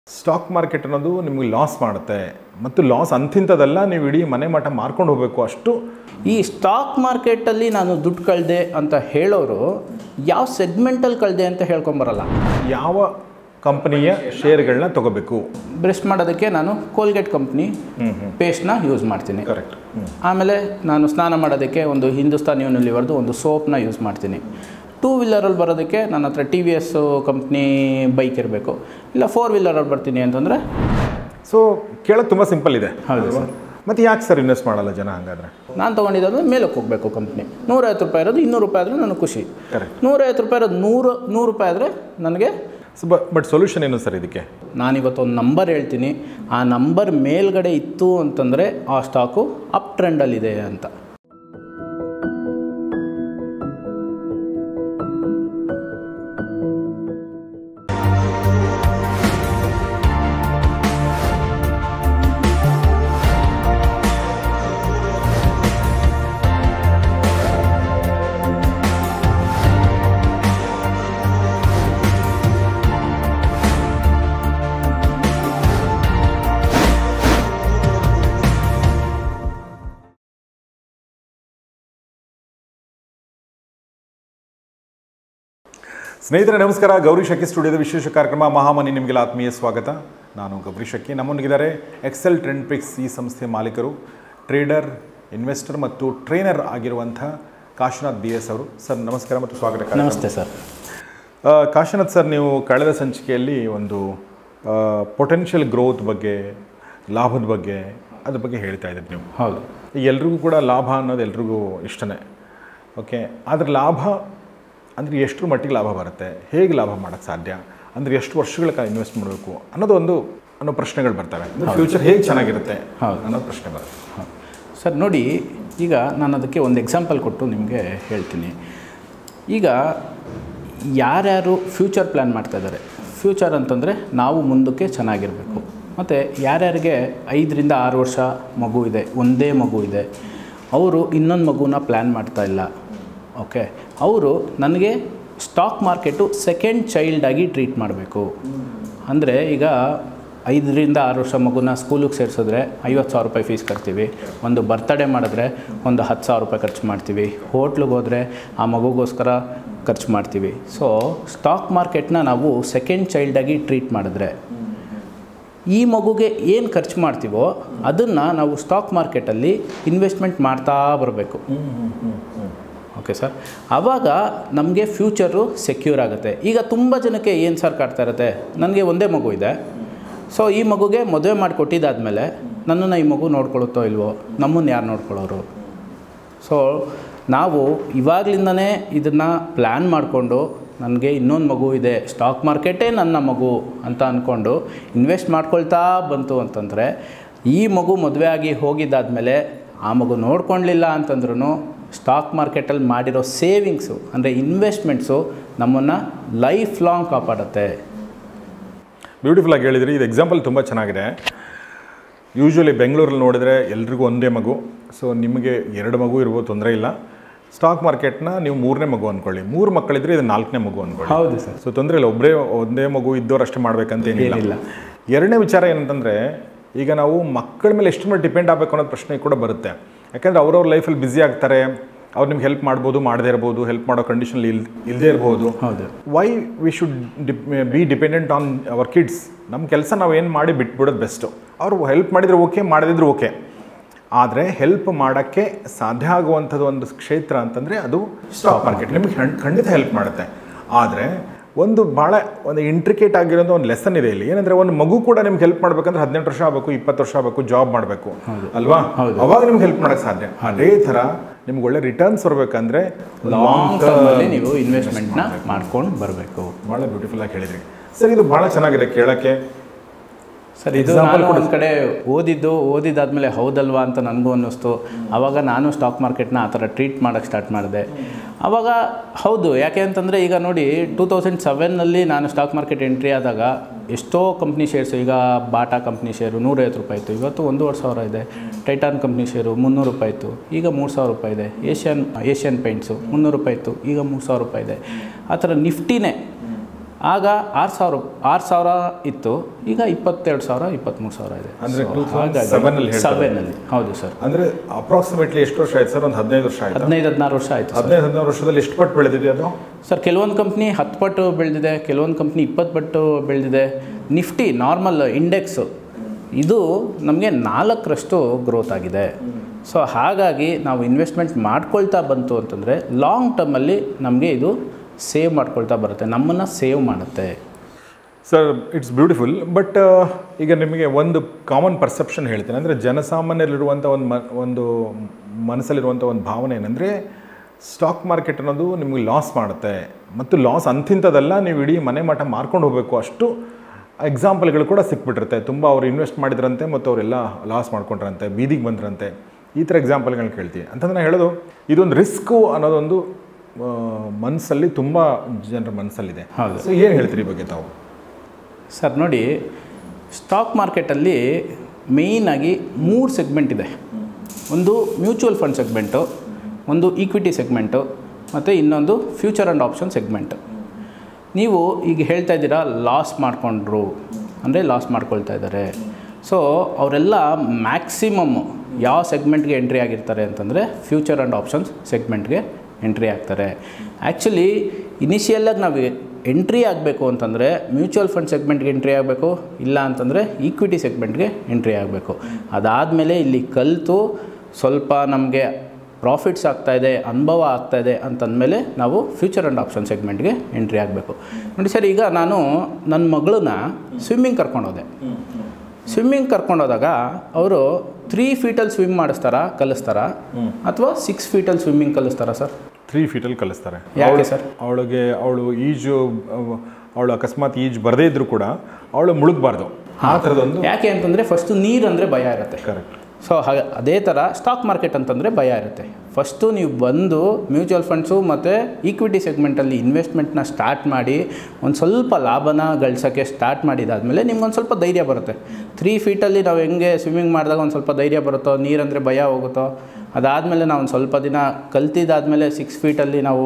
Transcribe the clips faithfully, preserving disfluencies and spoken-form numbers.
Stock market ಅನ್ನೋದು ನಿಮಗೆ loss ಮಾಡುತ್ತೆ ಮತ್ತು ಲಾಸ್ ಅಂತಿಂತದಲ್ಲ, ನೀವು ಇಡೀ ಮನೆ ಮಠ ಮಾರ್ಕೊಂಡು ಹೋಗಬೇಕು ಅಷ್ಟು. ಈ ಸ್ಟಾಕ್ ಮಾರ್ಕೆಟಲ್ಲಿ ನಾನು ದುಡ್ಡು ಕಳೆದೆ ಅಂತ ಹೇಳೋರು ಯಾವ ಸೆಗ್ಮೆಂಟಲ್ಲಿ ಕಳೆದೆ ಅಂತ ಹೇಳ್ಕೊಂಬರಲ್ಲ. ಯಾವ ಕಂಪನಿಯ ಶೇರ್ಗಳನ್ನ ತಗೋಬೇಕು? ಬ್ರಷ್ ಮಾಡೋದಕ್ಕೆ ನಾನು ಕೋಲ್ಗೇಟ್ ಕಂಪ್ನಿ ಪೇಸ್ಟ್ನ ಯೂಸ್ ಮಾಡ್ತೀನಿ. ಕರೆಕ್ಟ್. ಆಮೇಲೆ ನಾನು ಸ್ನಾನ ಮಾಡೋದಕ್ಕೆ ಒಂದು ಹಿಂದೂಸ್ತಾನ್ ಯೂನಿಲಿವರ್ದು ಒಂದು ಸೋಪ್ನ ಯೂಸ್ ಮಾಡ್ತೀನಿ. ಟೂ ವೀಲರಲ್ಲಿ ಬರೋದಕ್ಕೆ ನನ್ನ ಹತ್ರ T V S company bike ಇರಬೇಕು, ಇಲ್ಲ ಫೋರ್ ವೀಲರಲ್ಲಿ ಬರ್ತೀನಿ ಅಂತಂದರೆ. ಸೊ ಕೇಳೋದು ತುಂಬ ಸಿಂಪಲ್ ಇದೆ. ಹೌದು ಸರ್. ಮತ್ತು ಯಾಕೆ ಸರ್ ಇನ್ವೆಸ್ಟ್ ಮಾಡಲ್ಲ ಜನ ಹಾಗಾದರೆ? ನಾನು ತೊಗೊಂಡಿದ್ದಂದ್ರೆ ಮೇಲಕ್ಕೆ ಹೋಗಬೇಕು ಕಂಪ್ನಿ. ನೂರೈವತ್ತು ರೂಪಾಯಿ ಇರೋದು ಇನ್ನೂರು ರೂಪಾಯಿ ಆದರೆ ನನಗೆ ಖುಷಿ. ಕರೆಕ್ಟ್. ನೂರೈವತ್ತು ರೂಪಾಯಿ ಇರೋದು ನೂರು ನೂರು ರೂಪಾಯಿ ಆದರೆ ನನಗೆ. ಸೊ ಬಟ್ ಸೊಲ್ಯೂಷನ್ ಏನು ಸರ್ ಇದಕ್ಕೆ? ನಾನಿವತ್ತು ಒಂದು ನಂಬರ್ ಹೇಳ್ತೀನಿ, ಆ ನಂಬರ್ ಮೇಲ್ಗಡೆ ಇತ್ತು ಅಂತಂದರೆ ಆ ಸ್ಟಾಕು ಅಪ್ ಟ್ರೆಂಡಲ್ಲಿದೆ ಅಂತ. ಸ್ನೇಹಿತರೆ ನಮಸ್ಕಾರ. ಗೌರಿ ಶಕ್ಕಿ ಸ್ಟುಡಿಯೋದ ವಿಶೇಷ ಕಾರ್ಯಕ್ರಮ ಮಹಾಮನಿ ನಿಮಗೆಲ್ಲ ಆತ್ಮೀಯ ಸ್ವಾಗತ. ನಾನು ಗೌರಿ ಶಕ್ಕಿ. ನಮ್ಮೊಂದಿಗಿದ್ದಾರೆ ಎಕ್ಸೆಲ್ ಟ್ರೆಂಡ್ ಪಿಕ್ಸ್ ಈ ಸಂಸ್ಥೆ ಮಾಲೀಕರು, ಟ್ರೇಡರ್, ಇನ್ವೆಸ್ಟರ್ ಮತ್ತು ಟ್ರೈನರ್ ಆಗಿರುವಂಥ ಕಾಶಿನಾಥ್ ಬಿ ಎಸ್ ಅವರು. ಸರ್ ನಮಸ್ಕಾರ ಮತ್ತು ಸ್ವಾಗತ. ನಮಸ್ತೆ ಸರ್. ಕಾಶಿನಾಥ್ ಸರ್, ನೀವು ಕಳೆದ ಸಂಚಿಕೆಯಲ್ಲಿ ಒಂದು ಪೊಟೆನ್ಷಿಯಲ್ ಗ್ರೋತ್ ಬಗ್ಗೆ, ಲಾಭದ ಬಗ್ಗೆ, ಅದ್ರ ಬಗ್ಗೆ ಹೇಳ್ತಾ ಇದ್ದೀರಿ ನೀವು. ಹೌದು. ಈಗ ಎಲ್ರಿಗೂ ಕೂಡ ಲಾಭ ಅನ್ನೋದು ಎಲ್ರಿಗೂ ಇಷ್ಟನೇ. ಓಕೆ, ಆದರೆ ಲಾಭ ಅಂದರೆ ಎಷ್ಟರ ಮಟ್ಟಿಗೆ ಲಾಭ ಬರುತ್ತೆ, ಹೇಗೆ ಲಾಭ ಮಾಡೋಕ್ಕೆ ಸಾಧ್ಯ, ಅಂದರೆ ಎಷ್ಟು ವರ್ಷಗಳ ಕಾಲ ಇನ್ವೆಸ್ಟ್ ಮಾಡಬೇಕು ಅನ್ನೋದು ಒಂದು ಅನ್ನೋ ಪ್ರಶ್ನೆಗಳು ಬರ್ತವೆ. ಫ್ಯೂಚರ್ ಹೇಗೆ ಚೆನ್ನಾಗಿರುತ್ತೆ ಅನ್ನೋದು ಪ್ರಶ್ನೆ ಬರುತ್ತೆ. ಸರ್ ನೋಡಿ, ಈಗ ನಾನು ಅದಕ್ಕೆ ಒಂದು ಎಕ್ಸಾಂಪಲ್ ಕೊಟ್ಟು ನಿಮಗೆ ಹೇಳ್ತೀನಿ. ಈಗ ಯಾರ್ಯಾರು ಫ್ಯೂಚರ್ ಪ್ಲ್ಯಾನ್ ಮಾಡ್ತಾಯಿದ್ದಾರೆ, ಫ್ಯೂಚರ್ ಅಂತಂದರೆ ನಾವು ಮುಂದಕ್ಕೆ ಚೆನ್ನಾಗಿರಬೇಕು, ಮತ್ತು ಯಾರ್ಯಾರಿಗೆ ಐದರಿಂದ ಆರು ವರ್ಷ ಮಗು ಇದೆ, ಒಂದೇ ಮಗು ಇದೆ, ಅವರು ಇನ್ನೊಂದು ಮಗುನ ಪ್ಲ್ಯಾನ್ ಮಾಡ್ತಾ ಇಲ್ಲ. ಓಕೆ, ಅವರು ನನಗೆ ಸ್ಟಾಕ್ ಮಾರ್ಕೆಟು ಸೆಕೆಂಡ್ ಚೈಲ್ಡಾಗಿ ಟ್ರೀಟ್ ಮಾಡಬೇಕು. ಅಂದರೆ ಈಗ ಐದರಿಂದ ಆರು ವರ್ಷ ಮಗುನ ಸ್ಕೂಲಿಗೆ ಸೇರಿಸಿದ್ರೆ ಐವತ್ತು ಸಾವಿರ ರೂಪಾಯಿ ಫೀಸ್ ಕಟ್ತೀವಿ, ಒಂದು ಬರ್ತ್ಡೇ ಮಾಡಿದ್ರೆ ಒಂದು ಹತ್ತು ಸಾವಿರ ರೂಪಾಯಿ ಖರ್ಚು ಮಾಡ್ತೀವಿ, ಹೋಟ್ಲಿಗೆ ಹೋದರೆ ಆ ಮಗುಗೋಸ್ಕರ ಖರ್ಚು ಮಾಡ್ತೀವಿ. ಸೊ ಸ್ಟಾಕ್ ಮಾರ್ಕೆಟ್ನ ನಾವು ಸೆಕೆಂಡ್ ಚೈಲ್ಡಾಗಿ ಟ್ರೀಟ್ ಮಾಡಿದ್ರೆ ಈ ಮಗುಗೆ ಏನು ಖರ್ಚು ಮಾಡ್ತೀವೋ ಅದನ್ನು ನಾವು ಸ್ಟಾಕ್ ಮಾರ್ಕೆಟಲ್ಲಿ ಇನ್ವೆಸ್ಟ್ಮೆಂಟ್ ಮಾಡ್ತಾ ಬರಬೇಕು. ಓಕೆ ಸರ್, ಆವಾಗ ನಮಗೆ ಫ್ಯೂಚರು ಸೆಕ್ಯೂರ್ ಆಗುತ್ತೆ. ಈಗ ತುಂಬ ಜನಕ್ಕೆ ಏನು ಸರ್ ಕಾಡ್ತಾ ಇರುತ್ತೆ, ನನಗೆ ಒಂದೇ ಮಗು ಇದೆ, ಸೊ ಈ ಮಗುಗೆ ಮದುವೆ ಮಾಡಿಕೊಟ್ಟಿದ್ದಾದಮೇಲೆ ನನ್ನನ್ನು ಈ ಮಗು ನೋಡ್ಕೊಳ್ಳುತ್ತೋ ಇಲ್ವೋ, ನಮ್ಮನ್ನು ಯಾರು ನೋಡ್ಕೊಳ್ಳೋರು? ಸೊ ನಾವು ಇವಾಗಲಿಂದನೇ ಇದನ್ನು ಪ್ಲ್ಯಾನ್ ಮಾಡಿಕೊಂಡು ನನಗೆ ಇನ್ನೊಂದು ಮಗು ಇದೆ, ಸ್ಟಾಕ್ ಮಾರ್ಕೆಟೇ ನನ್ನ ಮಗು ಅಂತ ಅಂದ್ಕೊಂಡು ಇನ್ವೆಸ್ಟ್ ಮಾಡ್ಕೊಳ್ತಾ ಬಂತು ಅಂತಂದರೆ, ಈ ಮಗು ಮದುವೆ ಆಗಿ ಹೋಗಿದ್ದಾದಮೇಲೆ ಆ ಮಗು ನೋಡ್ಕೊಳ್ಳಲಿಲ್ಲ ಅಂತಂದ್ರೂ ಸ್ಟಾಕ್ ಮಾರ್ಕೆಟಲ್ಲಿ ಮಾಡಿರೋ ಸೇವಿಂಗ್ಸು ಅಂದರೆ ಇನ್ವೆಸ್ಟ್ಮೆಂಟ್ಸು ನಮ್ಮನ್ನು ಲೈಫ್ ಲಾಂಗ್ ಕಾಪಾಡುತ್ತೆ. ಬ್ಯೂಟಿಫುಲ್ ಆಗಿ ಹೇಳಿದ್ರಿ. ಇದು ಎಕ್ಸಾಂಪಲ್ ತುಂಬ ಚೆನ್ನಾಗಿದೆ. ಯೂಶ್ವಲಿ ಬೆಂಗಳೂರಲ್ಲಿ ನೋಡಿದರೆ ಎಲ್ರಿಗೂ ಒಂದೇ ಮಗು, ಸೊ ನಿಮಗೆ ಎರಡು ಮಗು ಇರ್ಬೋದು, ತೊಂದರೆ ಇಲ್ಲ. ಸ್ಟಾಕ್ ಮಾರ್ಕೆಟ್ನ ನೀವು ಮೂರನೇ ಮಗು ಅಂದ್ಕೊಳ್ಳಿ, ಮೂರು ಮಕ್ಕಳಿದ್ರೆ ಇದು ನಾಲ್ಕನೇ ಮಗು ಅಂದ್ಕೊಳ್ಳಿ. ಹೌದು ಸರ್. ಸೊ ತೊಂದರೆ ಇಲ್ಲ, ಒಬ್ಬರೇ ಒಂದೇ ಮಗು ಇದ್ದವ್ರು ಅಷ್ಟೇ ಮಾಡಬೇಕಂತ ಏನಿಲ್ಲ. ಎರಡನೇ ವಿಚಾರ ಏನಂತಂದರೆ, ಈಗ ನಾವು ಮಕ್ಕಳ ಮೇಲೆ ಎಷ್ಟು ಮೇಲೆ ಡಿಪೆಂಡ್ ಆಗಬೇಕು ಅನ್ನೋದು ಪ್ರಶ್ನೆ ಕೂಡ ಬರುತ್ತೆ. ಯಾಕೆಂದರೆ ಅವ್ರವ್ರ ಲೈಫಲ್ಲಿ ಬ್ಯುಸಿ ಆಗ್ತಾರೆ, ಅವ್ರು ನಿಮ್ಗೆ ಹೆಲ್ಪ್ ಮಾಡ್ಬೋದು, ಮಾಡದೇ ಇರ್ಬೋದು, ಹೆಲ್ಪ್ ಮಾಡೋ ಕಂಡೀಷನಲ್ಲಿ ಇಲ್ ಇಲ್ಲದೇ ಇರ್ಬೋದು. ಹೌದು. Why we should dip be dependent on our kids? ನಮ್ಮ ಕೆಲಸ ನಾವು ಏನು ಮಾಡಿ ಬಿಟ್ಬಿಡೋದು ಬೆಸ್ಟು. ಅವರು ಹೆಲ್ಪ್ ಮಾಡಿದರೆ ಓಕೆ, ಮಾಡದಿದ್ರು ಓಕೆ. ಆದರೆ ಹೆಲ್ಪ್ ಮಾಡೋಕ್ಕೆ ಸಾಧ್ಯ ಆಗುವಂಥದ್ದು ಒಂದು ಕ್ಷೇತ್ರ ಅಂತಂದರೆ ಅದು ಸ್ಟಾಕ್ ಮಾರ್ಕೆಟ್. ನಿಮಗೆ ಖಂಡಿತ ಹೆಲ್ಪ್ ಮಾಡುತ್ತೆ. ಆದರೆ ಒಂದು ಭಾಳ ಒಂದು ಇಂಟ್ರಿಕೇಟ್ ಆಗಿರೋದು ಒಂದು ಲೆಸನ್ ಇದೆ ಇಲ್ಲಿ. ಏನಂದರೆ ಒಂದು ಮಗು ಕೂಡ ನಿಮ್ಗೆ ಹೆಲ್ಪ್ ಮಾಡಬೇಕಂದ್ರೆ ಹದಿನೆಂಟು ವರ್ಷ ಆಗಬೇಕು, ಇಪ್ಪತ್ತು ವರ್ಷ ಆಗಬೇಕು, ಜಾಬ್ ಮಾಡಬೇಕು ಅಲ್ವಾ? ಅವಾಗ ನಿಮ್ಗೆ ಹೆಲ್ಪ್ ಮಾಡೋಕ್ಕೆ ಸಾಧ್ಯ. ಅದೇ ಥರ ನಿಮ್ಗೆ ಒಳ್ಳೆ ರಿಟರ್ನ್ಸ್ ಬರಬೇಕಂದ್ರೆ ಲಾಂಗ್ ಟರ್ಮಲ್ಲಿ ನೀವು ಇನ್ವೆಸ್ಟ್ಮೆಂಟ್ನ ಮಾಡ್ಕೊಂಡು ಬರಬೇಕು. ಭಾಳ ಬ್ಯೂಟಿಫುಲ್ ಆಗಿ ಹೇಳಿದ್ರಿ ಸರ್. ಇದು ಭಾಳ ಚೆನ್ನಾಗಿದೆ ಕೇಳೋಕ್ಕೆ. ಸರ್, ಇದು ನಾನು ಒಂದು ಕಡೆ ಓದಿದ್ದು ಓದಿದ್ದಾದಮೇಲೆ ಹೌದಲ್ವಾ ಅಂತ ನನಗೂ ಅನ್ನಿಸ್ತು. ಆವಾಗ ನಾನು ಸ್ಟಾಕ್ ಮಾರ್ಕೆಟ್ನ ಆ ಥರ ಟ್ರೀಟ್ ಮಾಡೋಕ್ಕೆ ಸ್ಟಾರ್ಟ್ ಮಾಡಿದೆ. ಆವಾಗ ಹೌದು, ಯಾಕೆ ಅಂತಂದರೆ ಈಗ ನೋಡಿ, ಟೂ ತೌಸಂಡ್ ಸೆವೆನ್ನಲ್ಲಿ ನಾನು ಸ್ಟಾಕ್ ಮಾರ್ಕೆಟ್ ಎಂಟ್ರಿ ಆದಾಗ ಎಷ್ಟೋ ಕಂಪ್ನಿ ಶೇರ್ಸು, ಈಗ ಬಾಟಾ ಕಂಪ್ನಿ ಶೇರು ನೂರೈವತ್ತು ರೂಪಾಯಿ ಇತ್ತು, ಇವತ್ತು ಒಂದೂವರೆ ಸಾವಿರ ಇದೆ. ಟೈಟಾನ್ ಕಂಪ್ನಿ ಶೇರು ಮುನ್ನೂರು ರೂಪಾಯಿ ಇತ್ತು, ಈಗ ಮೂರು ಸಾವಿರ ರೂಪಾಯಿ ಇದೆ. ಏಷ್ಯನ್ ಏಷ್ಯನ್ ಪೇಂಟ್ಸು ಮುನ್ನೂರು ರೂಪಾಯಿ ಇತ್ತು, ಈಗ ಮೂರು ಸಾವಿರ ರೂಪಾಯಿ ಇದೆ. ಆ ಥರ ನಿಫ್ಟಿನೇ ಆಗ ಆರು ಸಾವಿರ ಆರು ಸಾವಿರ ಇತ್ತು, ಈಗ ಇಪ್ಪತ್ತೆರಡು ಸಾವಿರ ಇಪ್ಪತ್ತ್ಮೂರು ಸಾವಿರ ಇದೆ. ಅಂದರೆ ಹಾಗಾಗಿ ಸೆವೆನಲ್ಲಿ ಹೌದು ಸರ್. ಅಂದರೆ ಅಪ್ರಾಕ್ಸಿಮೇಟ್ಲಿ ಎಷ್ಟು ವರ್ಷ ಆಯ್ತು ಸರ್? ಒಂದು ಹದಿನೈದು ವರ್ಷ ಆಯ್ತು. ಹದಿನೈದು ಹದಿನಾರು ವರ್ಷ ಆಯಿತು. ಹದಿನೈದು ಹದಿನಾರು ವರ್ಷದಲ್ಲಿ ಎಷ್ಟು ಪಟ್ಟು ಬೆಳೆದಿದೆ ಅದು ಸರ್? ಕೆಲವೊಂದು ಕಂಪ್ನಿ ಹತ್ತು ಪಟ್ಟು ಬೆಳೆದಿದೆ, ಕೆಲವೊಂದು ಕಂಪ್ನಿ ಇಪ್ಪತ್ತು ಪಟ್ಟು ಬೆಳೆದಿದೆ. ನಿಫ್ಟಿ ನಾರ್ಮಲ್ ಇಂಡೆಕ್ಸು ಇದು ನಮಗೆ ನಾಲ್ಕರಷ್ಟು ಗ್ರೋತ್ ಆಗಿದೆ. ಸೊ ಹಾಗಾಗಿ ನಾವು ಇನ್ವೆಸ್ಟ್ಮೆಂಟ್ ಮಾಡ್ಕೊಳ್ತಾ ಬಂತು ಅಂತಂದರೆ ಲಾಂಗ್ ಟರ್ಮಲ್ಲಿ ನಮಗೆ ಇದು ಸೇವ್ ಮಾಡ್ಕೊಳ್ತಾ ಬರುತ್ತೆ, ನಮ್ಮನ್ನು ಸೇವ್ ಮಾಡುತ್ತೆ. Sir it's beautiful. ಬಟ್ ಈಗ ನಿಮಗೆ ಒಂದು ಕಾಮನ್ ಪರ್ಸೆಪ್ಷನ್ ಹೇಳ್ತೇನೆ, ಅಂದರೆ ಜನಸಾಮಾನ್ಯರಲ್ಲಿರುವಂಥ ಒಂದು ಮ ಒಂದು ಮನಸ್ಸಲ್ಲಿರುವಂಥ ಒಂದು ಭಾವನೆ ಏನಂದರೆ ಸ್ಟಾಕ್ ಮಾರ್ಕೆಟ್ ಅನ್ನೋದು ನಿಮಗೆ ಲಾಸ್ ಮಾಡುತ್ತೆ, ಮತ್ತು ಲಾಸ್ ಅಂತಿಂಥದ್ದಲ್ಲ, ನೀವು ಇಡೀ ಮನೆ ಮಠ ಮಾರ್ಕೊಂಡು ಹೋಗಬೇಕು, ಅಷ್ಟು ಎಕ್ಸಾಂಪಲ್ಗಳು ಕೂಡ ಸಿಕ್ಬಿಟ್ಟಿರುತ್ತೆ. ತುಂಬ ಅವ್ರು ಇನ್ವೆಸ್ಟ್ ಮಾಡಿದ್ರಂತೆ ಮತ್ತು ಅವರೆಲ್ಲ ಲಾಸ್ ಮಾಡ್ಕೊಂಡ್ರಂತೆ, ಬೀದಿಗೆ ಬಂದ್ರಂತೆ, ಈ ಥರ ಎಕ್ಸಾಂಪಲ್ಗಳನ್ನ ಕೇಳ್ತೀವಿ. ಅಂತಂದ್ರೆ ನಾನು ಹೇಳೋದು ಇದೊಂದು ರಿಸ್ಕು ಅನ್ನೋದೊಂದು ಮನಸ್ಸಲ್ಲಿ ತುಂಬ ಜನರ ಮನಸ್ಸಲ್ಲಿದೆ. ಹೌದು. ಸೊ ಏನು ಹೇಳ್ತೀರಿ ಈ ಬಗ್ಗೆ ತಾವು? ಸರ್ ನೋಡಿ, ಸ್ಟಾಕ್ ಮಾರ್ಕೆಟಲ್ಲಿ ಮೇಯ್ನಾಗಿ ಮೂರು ಸೆಗ್ಮೆಂಟ್ ಇದೆ. ಒಂದು ಮ್ಯೂಚುವಲ್ ಫಂಡ್ ಸೆಗ್ಮೆಂಟು, ಒಂದು ಈಕ್ವಿಟಿ ಸೆಗ್ಮೆಂಟು, ಮತ್ತು ಇನ್ನೊಂದು ಫ್ಯೂಚರ್ ಆ್ಯಂಡ್ ಆಪ್ಷನ್ ಸೆಗ್ಮೆಂಟ್. ನೀವು ಈಗ ಹೇಳ್ತಾ ಇದ್ದೀರಾ ಲಾಸ್ ಮಾಡಿಕೊಂಡ್ರು ಅಂದರೆ ಲಾಸ್ ಮಾಡ್ಕೊಳ್ತಾ ಇದ್ದಾರೆ. ಸೊ ಅವರೆಲ್ಲ ಮ್ಯಾಕ್ಸಿಮಮ್ಮು ಯಾವ ಸೆಗ್ಮೆಂಟ್ಗೆ ಎಂಟ್ರಿ ಆಗಿರ್ತಾರೆ ಅಂತಂದರೆ ಫ್ಯೂಚರ್ ಆ್ಯಂಡ್ ಆಪ್ಷನ್ಸ್ ಸೆಗ್ಮೆಂಟ್ಗೆ ಎಂಟ್ರಿ ಆಗ್ತಾರೆ. ಆ್ಯಕ್ಚುಲಿ ಇನಿಷಿಯಲಾಗಿ ನಾವು ಎಂಟ್ರಿ ಆಗಬೇಕು ಅಂತಂದರೆ ಮ್ಯೂಚುವಲ್ ಫಂಡ್ ಸೆಗ್ಮೆಂಟ್ಗೆ ಎಂಟ್ರಿ ಆಗಬೇಕು, ಇಲ್ಲ ಅಂತಂದರೆ ಈಕ್ವಿಟಿ ಸೆಗ್ಮೆಂಟ್ಗೆ ಎಂಟ್ರಿ ಆಗಬೇಕು. ಅದಾದಮೇಲೆ ಇಲ್ಲಿ ಕಲಿತು ಸ್ವಲ್ಪ ನಮಗೆ ಪ್ರಾಫಿಟ್ಸ್ ಆಗ್ತಾಯಿದೆ, ಅನುಭವ ಆಗ್ತಾಯಿದೆ ಅಂತಂದಮೇಲೆ ನಾವು ಫ್ಯೂಚರ್ ಆ್ಯಂಡ್ ಆಪ್ಷನ್ ಸೆಗ್ಮೆಂಟ್ಗೆ ಎಂಟ್ರಿ ಆಗಬೇಕು. ನೋಡಿ ಸರ್, ಈಗ ನಾನು ನನ್ನ ಮಗಳನ್ನ ಸ್ವಿಮ್ಮಿಂಗ್ ಕರ್ಕೊಂಡೋದೆ. ಸ್ವಿಮ್ಮಿಂಗ್ ಕರ್ಕೊಂಡೋದಾಗ ಅವರು ತ್ರೀ ಫೀಟಲ್ಲಿ ಸ್ವಿಮ್ ಮಾಡಿಸ್ತಾರಾ ಕಲಿಸ್ತಾರಾ ಅಥವಾ ಸಿಕ್ಸ್ ಫೀಟಲ್ಲಿ ಸ್ವಿಮ್ಮಿಂಗ್ ಕಲಿಸ್ತಾರಾ ಸರ್? ತ್ರೀ ಫೀಟಲ್ಲಿ ಕಲಿಸ್ತಾರೆ. ಯಾಕೆ ಸರ್? ಅವಳಿಗೆ ಅವಳು ಈಜು ಅವಳು ಅಕಸ್ಮಾತ್ ಈಜು ಬರದೇ ಇದ್ದರೂ ಕೂಡ ಅವಳು ಮುಳುಗಬಾರ್ದು, ಆ ಥರದೊಂದು. ಯಾಕೆ ಅಂತಂದರೆ ಫಸ್ಟು ನೀರು ಅಂದರೆ ಭಯ ಇರುತ್ತೆ. ಕರೆಕ್ಟ್. ಸೊ ಹಾಗೆ ಅದೇ ಥರ ಸ್ಟಾಕ್ ಮಾರ್ಕೆಟ್ ಅಂತಂದರೆ ಭಯ ಇರುತ್ತೆ. ಫಸ್ಟು ನೀವು ಬಂದು ಮ್ಯೂಚುವಲ್ ಫಂಡ್ಸು ಮತ್ತು ಈಕ್ವಿಟಿ ಸೆಗ್ಮೆಂಟಲ್ಲಿ ಇನ್ವೆಸ್ಟ್ಮೆಂಟ್ನ ಸ್ಟಾರ್ಟ್ ಮಾಡಿ ಒಂದು ಸ್ವಲ್ಪ ಲಾಭನ ಗಳಿಸೋಕ್ಕೆ ಸ್ಟಾರ್ಟ್ ಮಾಡಿದಾದಮೇಲೆ ನಿಮ್ಗೊಂದು ಸ್ವಲ್ಪ ಧೈರ್ಯ ಬರುತ್ತೆ. ತ್ರೀ ಫೀಟಲ್ಲಿ ನಾವು ಹೆಂಗೆ ಸ್ವಿಮ್ಮಿಂಗ್ ಮಾಡಿದಾಗ ಒಂದು ಸ್ವಲ್ಪ ಧೈರ್ಯ ಬರುತ್ತೋ, ನೀರಂದರೆ ಭಯ ಹೋಗುತ್ತೋ, ಅದಾದಮೇಲೆ ನಾವು ಒಂದು ಸ್ವಲ್ಪ ದಿನ ಕಲ್ತಿದ್ದಾದಮೇಲೆ ಸಿಕ್ಸ್ ಫೀಟಲ್ಲಿ ನಾವು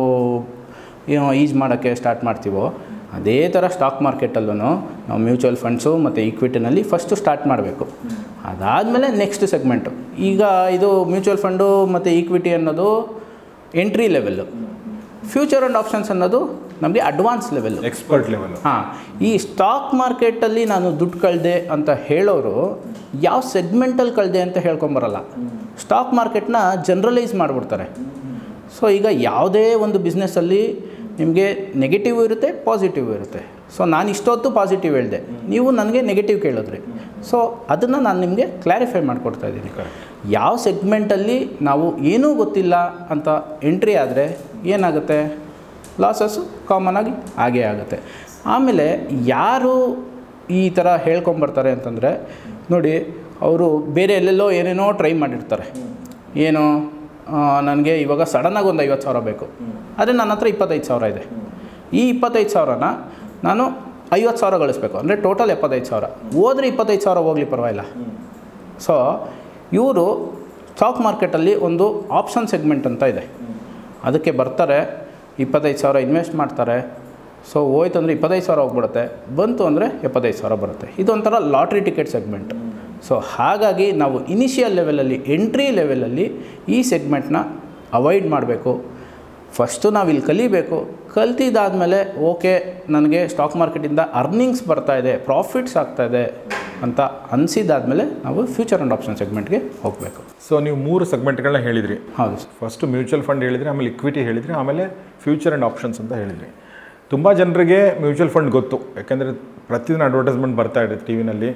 ಏನೋ ಈಜು ಮಾಡೋಕ್ಕೆ ಸ್ಟಾರ್ಟ್ ಮಾಡ್ತೀವೋ, ಅದೇ ಥರ ಸ್ಟಾಕ್ ಮಾರ್ಕೆಟಲ್ಲೂ ನಾವು ಮ್ಯೂಚುವಲ್ ಫಂಡ್ಸು ಮತ್ತು ಈಕ್ವಿಟಿನಲ್ಲಿ ಫಸ್ಟು ಸ್ಟಾರ್ಟ್ ಮಾಡಬೇಕು. ಅದಾದಮೇಲೆ ನೆಕ್ಸ್ಟ್ ಸೆಗ್ಮೆಂಟು. ಈಗ ಇದು ಮ್ಯೂಚುವಲ್ ಫಂಡು ಮತ್ತು ಈಕ್ವಿಟಿ ಅನ್ನೋದು entry level, future and options ಅನ್ನೋದು ನಮಗೆ ಅಡ್ವಾನ್ಸ್ ಲೆವೆಲ್ಲು, ಎಕ್ಸ್ಪರ್ಟ್ ಲೆವೆಲ್ಲು. ಹಾಂ, ಈ ಸ್ಟಾಕ್ ಮಾರ್ಕೆಟಲ್ಲಿ ನಾನು ದುಡ್ಡು ಕಳೆದೆ ಅಂತ ಹೇಳೋರು ಯಾವ ಸೆಗ್ಮೆಂಟಲ್ಲಿ ಕಳೆದೆ ಅಂತ ಹೇಳ್ಕೊಂಬರಲ್ಲ, ಸ್ಟಾಕ್ ಮಾರ್ಕೆಟ್ನ ಜನ್ರಲೈಸ್ ಮಾಡಿಬಿಡ್ತಾರೆ. ಸೊ ಈಗ ಯಾವುದೇ ಒಂದು ಬಿಸ್ನೆಸ್ಸಲ್ಲಿ ನಿಮಗೆ ನೆಗೆಟಿವ್ ಇರುತ್ತೆ, ಪಾಸಿಟಿವ್ ಇರುತ್ತೆ. ಸೊ ನಾನು ಇಷ್ಟೊತ್ತು ಪಾಸಿಟಿವ್ ಹೇಳಿದೆ, ನೀವು ನನಗೆ ನೆಗೆಟಿವ್ ಕೇಳಿದ್ರಿ. ಸೊ ಅದನ್ನು ನಾನು ನಿಮಗೆ ಕ್ಲಾರಿಫೈ ಮಾಡಿಕೊಡ್ತಾ ಇದ್ದೀನಿ. ಯಾವ ಸೆಗ್ಮೆಂಟಲ್ಲಿ ನಾವು ಏನೂ ಗೊತ್ತಿಲ್ಲ ಅಂತ ಎಂಟ್ರಿ ಆದರೆ ಏನಾಗುತ್ತೆ, ಲಾಸಸ್ಸು ಕಾಮನ್ ಆಗಿ ಹಾಗೇ ಆಗುತ್ತೆ. ಆಮೇಲೆ ಯಾರು ಈ ಥರ ಹೇಳ್ಕೊಂಬರ್ತಾರೆ ಅಂತಂದರೆ ನೋಡಿ, ಅವರು ಬೇರೆ ಎಲ್ಲೆಲ್ಲೋ ಏನೇನೋ ಟ್ರೈ ಮಾಡಿರ್ತಾರೆ. ಏನು, ನನಗೆ ಇವಾಗ ಸಡನ್ನಾಗಿ ಒಂದು ಐವತ್ತು ಸಾವಿರ ಬೇಕು, ಆದರೆ ನನ್ನ ಹತ್ರ ಇಪ್ಪತ್ತೈದು ಸಾವಿರ ಇದೆ. ಈ ಇಪ್ಪತ್ತೈದು ಸಾವಿರನ ನಾನು ಐವತ್ತು ಸಾವಿರ ಗಳಿಸ್ಬೇಕು ಅಂದರೆ ಟೋಟಲ್ ಎಪ್ಪತ್ತೈದು ಸಾವಿರ. ಹೋದರೆ ಇಪ್ಪತ್ತೈದು ಸಾವಿರ ಹೋಗಲಿ ಪರವಾಗಿಲ್ಲ. ಸೊ ಇವರು ಸ್ಟಾಕ್ ಮಾರ್ಕೆಟಲ್ಲಿ ಒಂದು ಆಪ್ಷನ್ ಸೆಗ್ಮೆಂಟ್ ಅಂತ ಇದೆ, ಅದಕ್ಕೆ ಬರ್ತಾರೆ, ಇಪ್ಪತ್ತೈದು ಸಾವಿರ ಇನ್ವೆಸ್ಟ್ ಮಾಡ್ತಾರೆ. ಸೊ ಹೋಯ್ತು ಅಂದರೆ ಇಪ್ಪತ್ತೈದು ಸಾವಿರ ಹೋಗ್ಬಿಡುತ್ತೆ, ಬಂತು ಅಂದರೆ ಎಪ್ಪತ್ತೈದು ಸಾವಿರ ಬರುತ್ತೆ. ಇದೊಂಥರ ಲಾಟ್ರಿ ಟಿಕೆಟ್ ಸೆಗ್ಮೆಂಟ್. ಸೊ ಹಾಗಾಗಿ ನಾವು ಇನಿಷಿಯಲ್ ಲೆವೆಲಲ್ಲಿ, ಎಂಟ್ರಿ ಲೆವೆಲಲ್ಲಿ ಈ ಸೆಗ್ಮೆಂಟ್ನ ಅವಾಯ್ಡ್ ಮಾಡಬೇಕು. ಫಸ್ಟು ನಾವು ಇಲ್ಲಿ ಕಲಿಬೇಕು. ಕಲ್ತಿದ್ದಾದಮೇಲೆ ಓಕೆ, ನನಗೆ ಸ್ಟಾಕ್ ಮಾರ್ಕೆಟಿಂದ ಅರ್ನಿಂಗ್ಸ್ ಬರ್ತಾಯಿದೆ, ಪ್ರಾಫಿಟ್ಸ್ ಆಗ್ತಾಯಿದೆ ಅಂತ ಅನಿಸಿದಾದ್ಮೇಲೆ ನಾವು ಫ್ಯೂಚರ್ ಆ್ಯಂಡ್ ಆಪ್ಷನ್ ಸೆಗ್ಮೆಂಟ್ಗೆ ಹೋಗಬೇಕು. ಸೊ ನೀವು ಮೂರು ಸೆಗ್ಮೆಂಟ್ಗಳನ್ನ ಹೇಳಿದ್ರಿ. ಹೌದು. ಫಸ್ಟು ಮ್ಯೂಚುವಲ್ ಫಂಡ್ ಹೇಳಿದ್ರಿ, ಆಮೇಲೆ ಇಕ್ವಿಟಿ ಹೇಳಿದ್ರಿ, ಆಮೇಲೆ ಫ್ಯೂಚರ್ ಆ್ಯಂಡ್ ಆಪ್ಷನ್ಸ್ ಅಂತ ಹೇಳಿದ್ರಿ. ತುಂಬ ಜನರಿಗೆ ಮ್ಯೂಚುವಲ್ ಫಂಡ್ ಗೊತ್ತು, ಯಾಕೆಂದರೆ ಪ್ರತಿದಿನ ಅಡ್ವರ್ಟೈಸ್ಮೆಂಟ್ ಬರ್ತಾ ಇದೆ ಟಿ ವಿನಲ್ಲಿ.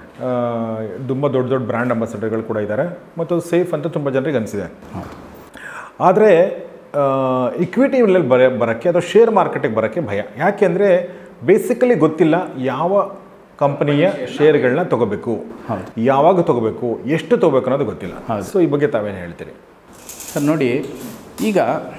ತುಂಬ ದೊಡ್ಡ ದೊಡ್ಡ ಬ್ರ್ಯಾಂಡ್ ಅಂಬಾಸಡರ್ಗಳು ಕೂಡ ಇದ್ದಾರೆ, ಮತ್ತು ಅದು ಸೇಫ್ ಅಂತ ತುಂಬ ಜನರಿಗೆ ಅನಿಸಿದೆ. ಆದರೆ ಇಕ್ವಿಟಿಯಲ್ಲಿ ಬರ ಬರೋಕ್ಕೆ ಅಥವಾ ಶೇರ್ ಮಾರ್ಕೆಟಿಗೆ ಬರೋಕ್ಕೆ ಭಯ. ಯಾಕೆಂದರೆ ಬೇಸಿಕಲಿ ಗೊತ್ತಿಲ್ಲ ಯಾವ ಕಂಪನಿಯ ಶೇರ್ಗಳನ್ನ ತೊಗೋಬೇಕು, ಯಾವಾಗ ತೊಗೋಬೇಕು, ಎಷ್ಟು ತೊಗೋಬೇಕು ಅನ್ನೋದು ಗೊತ್ತಿಲ್ಲ. ಸೊ ಈ ಬಗ್ಗೆ ತಾವೇನು ಹೇಳ್ತೀರಿ ಸರ್? ನೋಡಿ, ಈಗ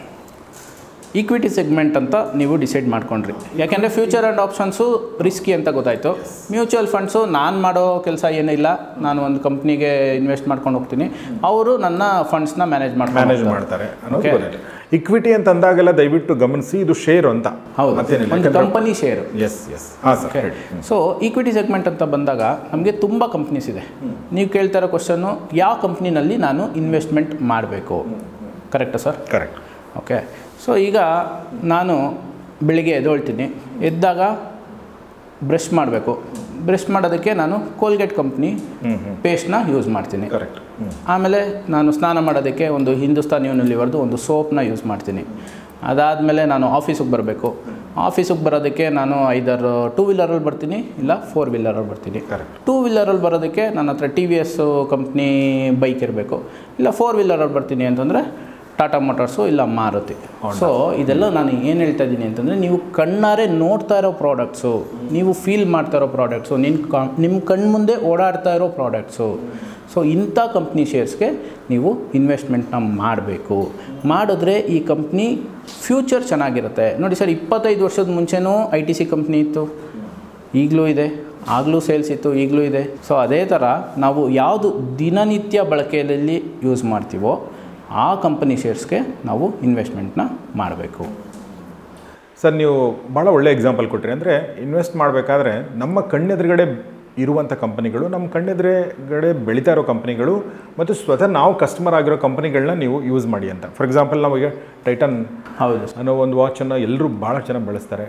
ಈಕ್ವಿಟಿ ಸೆಗ್ಮೆಂಟ್ ಅಂತ ನೀವು ಡಿಸೈಡ್ ಮಾಡ್ಕೊಂಡ್ರಿ, ಯಾಕೆಂದರೆ ಫ್ಯೂಚರ್ ಆ್ಯಂಡ್ ಆಪ್ಷನ್ಸು ರಿಸ್ಕಿ ಅಂತ ಗೊತ್ತಾಯಿತು. ಮ್ಯೂಚುವಲ್ ಫಂಡ್ಸು ನಾನು ಮಾಡೋ ಕೆಲಸ ಏನಿಲ್ಲ, ನಾನು ಒಂದು ಕಂಪ್ನಿಗೆ ಇನ್ವೆಸ್ಟ್ ಮಾಡ್ಕೊಂಡು ಹೋಗ್ತೀನಿ, ಅವರು ನನ್ನ ಫಂಡ್ಸ್ನ ಮ್ಯಾನೇಜ್ ಮಾಡಿ ಮ್ಯಾನೇಜ್ ಮಾಡ್ತಾರೆ. ಇಕ್ವಿಟಿ ಅಂತ ಅಂದಾಗೆಲ್ಲ ದಯವಿಟ್ಟು ಗಮನಿಸಿ, ಇದು ಶೇರ್ ಅಂತ. ಹೌದು, ಒಂದು ಕಂಪನಿ ಶೇರ್. ಎಸ್ ಎಸ್ ಹಾಂ ಸರ್. ಸೊ ಈಕ್ವಿಟಿ ಸೆಗ್ಮೆಂಟ್ ಅಂತ ಬಂದಾಗ ನಮಗೆ ತುಂಬ ಕಂಪ್ನೀಸ್ ಇದೆ. ನೀವು ಕೇಳ್ತಾ ಇರೋ ಕ್ವಶನ್ನು, ಯಾವ ಕಂಪ್ನಿನಲ್ಲಿ ನಾನು ಇನ್ವೆಸ್ಟ್ಮೆಂಟ್ ಮಾಡಬೇಕು, ಕರೆಕ್ಟಾ ಸರ್? ಕರೆಕ್ಟ್. ಓಕೆ. ಸೊ ಈಗ ನಾನು ಬೆಳಿಗ್ಗೆ ಎದ್ದೇಳ್ತೀನಿ, ಎದ್ದಾಗ ಬ್ರಷ್ ಮಾಡಬೇಕು. ಬ್ರಷ್ ಮಾಡೋದಕ್ಕೆ ನಾನು ಕೋಲ್ಗೇಟ್ ಕಂಪ್ನಿ ಪೇಸ್ಟ್ನ ಯೂಸ್ ಮಾಡ್ತೀನಿ. ಕರೆಕ್ಟ್. ಆಮೇಲೆ ನಾನು ಸ್ನಾನ ಮಾಡೋದಕ್ಕೆ ಒಂದು ಹಿಂದೂಸ್ತಾನ್ ಯೂನಿಲಿವರ್ದು ಒಂದು ಸೋಪ್ನ ಯೂಸ್ ಮಾಡ್ತೀನಿ. ಅದಾದಮೇಲೆ ನಾನು ಆಫೀಸಿಗೆ ಬರಬೇಕು. ಆಫೀಸಿಗೆ ಬರೋದಕ್ಕೆ ನಾನು ಐದರ್ ಟೂ ವೀಲರಲ್ಲಿ ಬರ್ತೀನಿ, ಇಲ್ಲ ಫೋರ್ ವೀಲರಲ್ಲಿ ಬರ್ತೀನಿ. ಕರೆಕ್ಟ್. ಟೂ ವೀಲರಲ್ಲಿ ಬರೋದಕ್ಕೆ ನನ್ನ ಹತ್ರ T V S company bike ಇರಬೇಕು, ಇಲ್ಲ ಫೋರ್ ವೀಲರಲ್ಲಿ ಬರ್ತೀನಿ ಅಂತಂದರೆ ಟಾಟಾ ಮೋಟಾರ್ಸು ಇಲ್ಲ ಮಾರುತಿ. ಸೊ ಇದೆಲ್ಲ ನಾನು ಏನು ಹೇಳ್ತಾ ಇದ್ದೀನಿ ಅಂತಂದರೆ, ನೀವು ಕಣ್ಣಾರೆ ನೋಡ್ತಾ ಇರೋ ಪ್ರಾಡಕ್ಟ್ಸು, ನೀವು ಫೀಲ್ ಮಾಡ್ತಾ ಇರೋ ಪ್ರಾಡಕ್ಟ್ಸು, ನಿನ್ನ ಕ ನಿಮ್ಮ ಕಣ್ಮುಂದೆ ಓಡಾಡ್ತಾ ಇರೋ ಪ್ರಾಡಕ್ಟ್ಸು. ಸೊ ಇಂಥ ಕಂಪ್ನಿ ಶೇರ್ಸ್ಗೆ ನೀವು ಇನ್ವೆಸ್ಟ್ಮೆಂಟ್ನ ಮಾಡಬೇಕು. ಮಾಡಿದ್ರೆ ಈ ಕಂಪ್ನಿ ಫ್ಯೂಚರ್ ಚೆನ್ನಾಗಿರುತ್ತೆ. ನೋಡಿ ಸರ್, ಇಪ್ಪತ್ತೈದು ವರ್ಷದ ಮುಂಚೆನೂ ಐ ಟಿ ಸಿ ಕಂಪ್ನಿ ಇತ್ತು, ಈಗಲೂ ಇದೆ. ಆಗಲೂ ಸೇಲ್ಸ್ ಇತ್ತು, ಈಗಲೂ ಇದೆ. ಸೊ ಅದೇ ಥರ ನಾವು ಯಾವುದು ದಿನನಿತ್ಯ ಬಳಕೆಯಲ್ಲಿ ಯೂಸ್ ಮಾಡ್ತೀವೋ ಆ ಕಂಪನಿ ಶೇರ್ಸ್ಗೆ ನಾವು ಇನ್ವೆಸ್ಟ್ಮೆಂಟ್ನ ಮಾಡಬೇಕು. ಸರ್, ನೀವು ಭಾಳ ಒಳ್ಳೆ ಎಕ್ಸಾಂಪಲ್ ಕೊಟ್ರಿ. ಅಂದರೆ ಇನ್ವೆಸ್ಟ್ ಮಾಡಬೇಕಾದ್ರೆ ನಮ್ಮ ಕಣ್ಣೆದುರುಗಡೆ ಇರುವಂಥ ಕಂಪನಿಗಳು, ನಮ್ಮ ಕಣ್ಣೆದುರುಗಡೆ ಬೆಳೀತಾ ಇರೋ ಕಂಪನಿಗಳು ಮತ್ತು ಸ್ವತಃ ನಾವು ಕಸ್ಟಮರ್ ಆಗಿರೋ ಕಂಪನಿಗಳನ್ನ ನೀವು ಯೂಸ್ ಮಾಡಿ ಅಂತ. ಫಾರ್ ಎಕ್ಸಾಂಪಲ್, ನಾವೀಗ ಟೈಟನ್ ಹೌದು ಅನ್ನೋ ಒಂದು ವಾಚನ್ನು ಎಲ್ಲರೂ ಭಾಳ ಚೆನ್ನಾಗಿ ಬಳಸ್ತಾರೆ.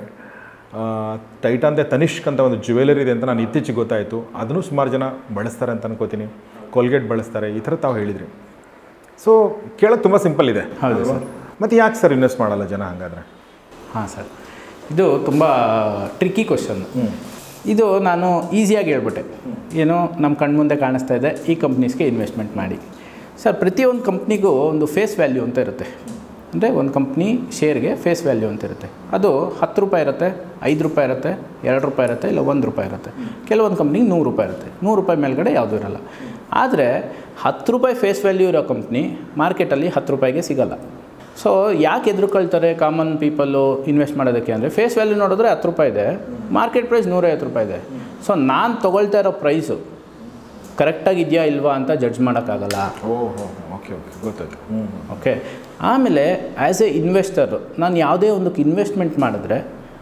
ಟೈಟನ್ದೇ ತನಿಷ್ಕ್ ಅಂತ ಒಂದು ಜ್ಯುವೆಲರಿ ಇದೆ ಅಂತ ನಾನು ಇತ್ತೀಚೆಗೆ ಗೊತ್ತಾಯಿತು. ಅದನ್ನು ಸುಮಾರು ಜನ ಬಳಸ್ತಾರೆ ಅಂತ ಅನ್ಕೋತೀನಿ. ಕೋಲ್ಗೇಟ್ ಬಳಸ್ತಾರೆ, ಈ ಥರ ತಾವು ಹೇಳಿದ್ರಿ. ಸೊ ಕೇಳೋದು ತುಂಬ ಸಿಂಪಲ್ ಇದೆ. ಹೌದು ಸರ್. ಮತ್ತು ಯಾಕೆ ಸರ್ ಇನ್ವೆಸ್ಟ್ ಮಾಡಲ್ಲ ಜನ ಹಾಗಾದರೆ? ಹಾಂ ಸರ್, ಇದು ತುಂಬ ಟ್ರಿಕ್ಕಿ ಕ್ವಶನ್. ಇದು ನಾನು ಈಸಿಯಾಗಿ ಹೇಳ್ಬಿಟ್ಟೆ. ಏನೋ ನಮ್ಮ ಕಣ್ಮುಂದೆ ಕಾಣಿಸ್ತಾ ಇದೆ, ಈ ಕಂಪ್ನೀಸ್ಗೆ ಇನ್ವೆಸ್ಟ್ಮೆಂಟ್ ಮಾಡಿ. ಸರ್, ಪ್ರತಿಯೊಂದು ಕಂಪ್ನಿಗೂ ಒಂದು ಫೇಸ್ ವ್ಯಾಲ್ಯೂ ಅಂತ ಇರುತ್ತೆ. ಅಂದರೆ ಒಂದು ಕಂಪ್ನಿ ಶೇರ್ಗೆ ಫೇಸ್ ವ್ಯಾಲ್ಯೂ ಅಂತ ಇರುತ್ತೆ. ಅದು ಹತ್ತು ರೂಪಾಯಿ ಇರುತ್ತೆ, ಐದು ರೂಪಾಯಿ ಇರುತ್ತೆ, ಎರಡು ರೂಪಾಯಿ ಇರುತ್ತೆ, ಇಲ್ಲ ಒಂದು ರೂಪಾಯಿ ಇರುತ್ತೆ. ಕೆಲವೊಂದು ಕಂಪ್ನಿಗೆ ನೂರು ರೂಪಾಯಿ ಇರುತ್ತೆ. ನೂರು ರೂಪಾಯಿ ಮೇಲ್ಗಡೆ ಯಾವುದೂ ಇರಲ್ಲ. ಆದರೆ ಹತ್ತು ರೂಪಾಯಿ ಫೇಸ್ ವ್ಯಾಲ್ಯೂ ಇರೋ ಕಂಪ್ನಿ ಮಾರ್ಕೆಟಲ್ಲಿ ಹತ್ತು ರೂಪಾಯಿಗೆ ಸಿಗೋಲ್ಲ. ಸೊ ಯಾಕೆ ಎದುರುಕೊಳ್ತಾರೆ ಕಾಮನ್ ಪೀಪಲ್ಲು ಇನ್ವೆಸ್ಟ್ ಮಾಡೋದಕ್ಕೆ ಅಂದರೆ, ಫೇಸ್ ವ್ಯಾಲ್ಯೂ ನೋಡಿದ್ರೆ ಹತ್ತು ರೂಪಾಯಿ ಇದೆ, ಮಾರ್ಕೆಟ್ ಪ್ರೈಸ್ ನೂರೈವತ್ತು ರೂಪಾಯಿ ಇದೆ. ಸೊ ನಾನು ತೊಗೊಳ್ತಾ ಇರೋ ಪ್ರೈಸು ಕರೆಕ್ಟಾಗಿದೆಯಾ ಇಲ್ವಾ ಅಂತ ಜಡ್ಜ್ ಮಾಡೋಕ್ಕಾಗಲ್ಲ. ಓಹೋ, ಓಕೆ ಓಕೆ ಗೊತ್ತಾಯ್ತು. ಓಕೆ. ಆಮೇಲೆ ಆ್ಯಸ್ ಎ ಇನ್ವೆಸ್ಟರು ನಾನು ಯಾವುದೇ ಒಂದಕ್ಕೆ ಇನ್ವೆಸ್ಟ್ಮೆಂಟ್ ಮಾಡಿದ್ರೆ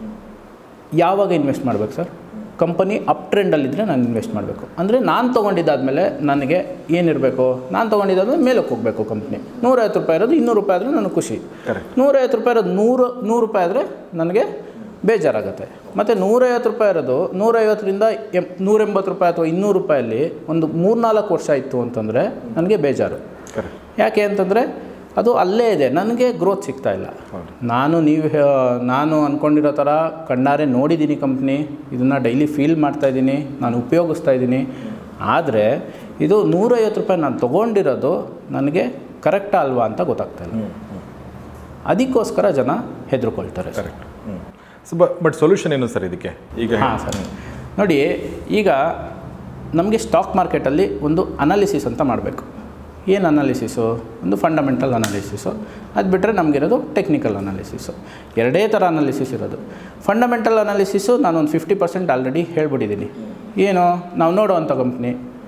ಯಾವಾಗ ಇನ್ವೆಸ್ಟ್ ಮಾಡಬೇಕು ಸರ್? ಕಂಪನಿ ಅಪ್ ಟ್ರೆಂಡಲ್ಲಿದ್ದರೆ ನಾನು ಇನ್ವೆಸ್ಟ್ ಮಾಡಬೇಕು. ಅಂದರೆ ನಾನು ತೊಗೊಂಡಿದ್ದಾದಮೇಲೆ ನನಗೆ ಏನಿರಬೇಕು, ನಾನು ತೊಗೊಂಡಿದ್ದಾದ್ಮೇಲೆ ಮೇಲಕ್ಕೆ ಹೋಗಬೇಕು. ಕಂಪ್ನಿ ನೂರೈವತ್ತು ರೂಪಾಯಿ ಇರೋದು ಇನ್ನೂರು ರೂಪಾಯಿ ಆದರೆ ನನಗೆ ಖುಷಿ. ನೂರೈವತ್ತು ರೂಪಾಯಿ ಇರೋದು ನೂರು ನೂರು ರೂಪಾಯಿ ಆದರೆ ನನಗೆ ಬೇಜಾರಾಗುತ್ತೆ. ಮತ್ತು ನೂರೈವತ್ತು ರೂಪಾಯಿ ಇರೋದು ನೂರೈವತ್ತರಿಂದ ಎಂ ನೂರೆಂಬತ್ತು ರೂಪಾಯಿ ಅಥವಾ ಇನ್ನೂರು ರೂಪಾಯಲ್ಲಿ ಒಂದು ಮೂರ್ನಾಲ್ಕು ವರ್ಷ ಇತ್ತು ಅಂತಂದರೆ ನನಗೆ ಬೇಜಾರು. ಯಾಕೆ ಅಂತಂದರೆ ಅದು ಅಲ್ಲೇ ಇದೆ, ನನಗೆ ಗ್ರೋತ್ ಸಿಗ್ತಾ ಇಲ್ಲ. ನಾನು ನೀವು ನಾನು ಅಂದ್ಕೊಂಡಿರೋ ಥರ ಕಣ್ಣಾರೆ ನೋಡಿದ್ದೀನಿ ಕಂಪ್ನಿ, ಇದನ್ನು ಡೈಲಿ ಫೀಲ್ ಮಾಡ್ತಾಯಿದ್ದೀನಿ, ನಾನು ಉಪಯೋಗಿಸ್ತಾ ಇದ್ದೀನಿ. ಆದರೆ ಇದು ನೂರೈವತ್ತು ರೂಪಾಯಿ ನಾನು ತೊಗೊಂಡಿರೋದು ನನಗೆ ಕರೆಕ್ಟಾ ಅಲ್ವಾ ಅಂತ ಗೊತ್ತಾಗ್ತಾ ಇಲ್ಲ. ಅದಕ್ಕೋಸ್ಕರ ಜನ ಹೆದರ್ಕೊಳ್ತಾರೆ. ಕರೆಕ್ಟ್. ಸೊ ಬಟ್ ಸೊಲ್ಯೂಷನ್ ಏನು ಸರ್ ಇದಕ್ಕೆ? ಈಗ ಹಾಂ ಸರ್, ನೋಡಿ, ಈಗ ನಮಗೆ ಸ್ಟಾಕ್ ಮಾರ್ಕೆಟಲ್ಲಿ ಒಂದು ಅನಾಲಿಸಿಸ್ ಅಂತ ಮಾಡಬೇಕು. ಏನು ಅನಾಲಿಸಿಸು? ಒಂದು ಫಂಡಮೆಂಟಲ್ ಅನಾಲಿಸಿಸು. ಅದು ಬಿಟ್ಟರೆ ನಮಗಿರೋದು ಟೆಕ್ನಿಕಲ್ ಅನಾಲಿಸಿಸು. ಎರಡೇ ಥರ ಅನಾಲಿಸಿಸ್ ಇರೋದು. ಫಂಡಮೆಂಟಲ್ ಅನಾಲಿಸಿಸು ನಾನೊಂದು ಫಿಫ್ಟಿ ಪರ್ಸೆಂಟ್ ಆಲ್ರೆಡಿ ಹೇಳ್ಬಿಟ್ಟಿದ್ದೀನಿ. ಏನು, ನಾವು ನೋಡೋವಂಥ ಕಂಪ್ನಿ,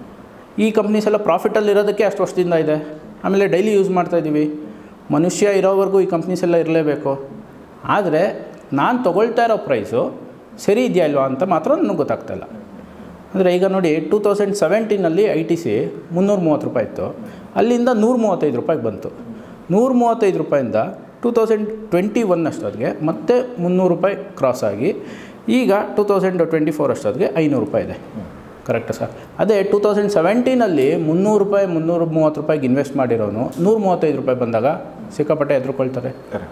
ಈ ಕಂಪ್ನೀಸ್ ಎಲ್ಲ ಪ್ರಾಫಿಟಲ್ಲಿ ಇರೋದಕ್ಕೆ ಅಷ್ಟು ವರ್ಷದಿಂದ ಇದೆ. ಆಮೇಲೆ ಡೈಲಿ ಯೂಸ್ ಮಾಡ್ತಾಯಿದ್ದೀವಿ. ಮನುಷ್ಯ ಇರೋವರೆಗೂ ಈ ಕಂಪ್ನೀಸ್ ಎಲ್ಲ ಇರಲೇಬೇಕು. ಆದರೆ ನಾನು ತೊಗೊಳ್ತಾ ಇರೋ ಪ್ರೈಸು ಸರಿ ಇದೆಯಾ ಇಲ್ವಾ ಅಂತ ಮಾತ್ರ ನನಗೆ ಗೊತ್ತಾಗ್ತಾಯಿಲ್ಲ. ಅಂದರೆ ಈಗ ನೋಡಿ, ಟೂ ತೌಸಂಡ್ ಸೆವೆಂಟೀನಲ್ಲಿ ಐ ಟಿ ಸಿ ಮುನ್ನೂರ ಮೂವತ್ತು ರೂಪಾಯಿ ಇತ್ತು, ಅಲ್ಲಿಂದ ನೂರ ಮೂವತ್ತೈದು ರೂಪಾಯಿಗೆ ಬಂತು. ನೂರ ಮೂವತ್ತೈದು ರೂಪಾಯಿಂದ ಟೂ ತೌಸಂಡ್ ಟ್ವೆಂಟಿ ಒನ್ ಅಷ್ಟೊತ್ತಿಗೆ ಮತ್ತೆ ಮುನ್ನೂರು ರೂಪಾಯಿ ಕ್ರಾಸ್ ಆಗಿ ಈಗ ಟೂ ತೌಸಂಡ್ ಟ್ವೆಂಟಿ ಫೋರ್ ಅಷ್ಟೊತ್ತಿಗೆ ಐನೂರು ರೂಪಾಯಿ ಇದೆ. ಕರೆಕ್ಟಾ ಸರ್? ಅದೇ ಟೂ ತೌಸಂಡ್ ಸೆವೆಂಟೀನಲ್ಲಿ ಮುನ್ನೂರು ರೂಪಾಯಿ ಮುನ್ನೂರ ಮೂವತ್ತು ರೂಪಾಯಿಗೆ ಇನ್ವೆಸ್ಟ್ ಮಾಡಿರೋನು ನೂರ ಮೂವತ್ತೈದು ರೂಪಾಯಿ ಬಂದಾಗ ಸಿಕ್ಕಾಪಟ್ಟೆ ಎದುರುಕೊಳ್ತಾರೆ.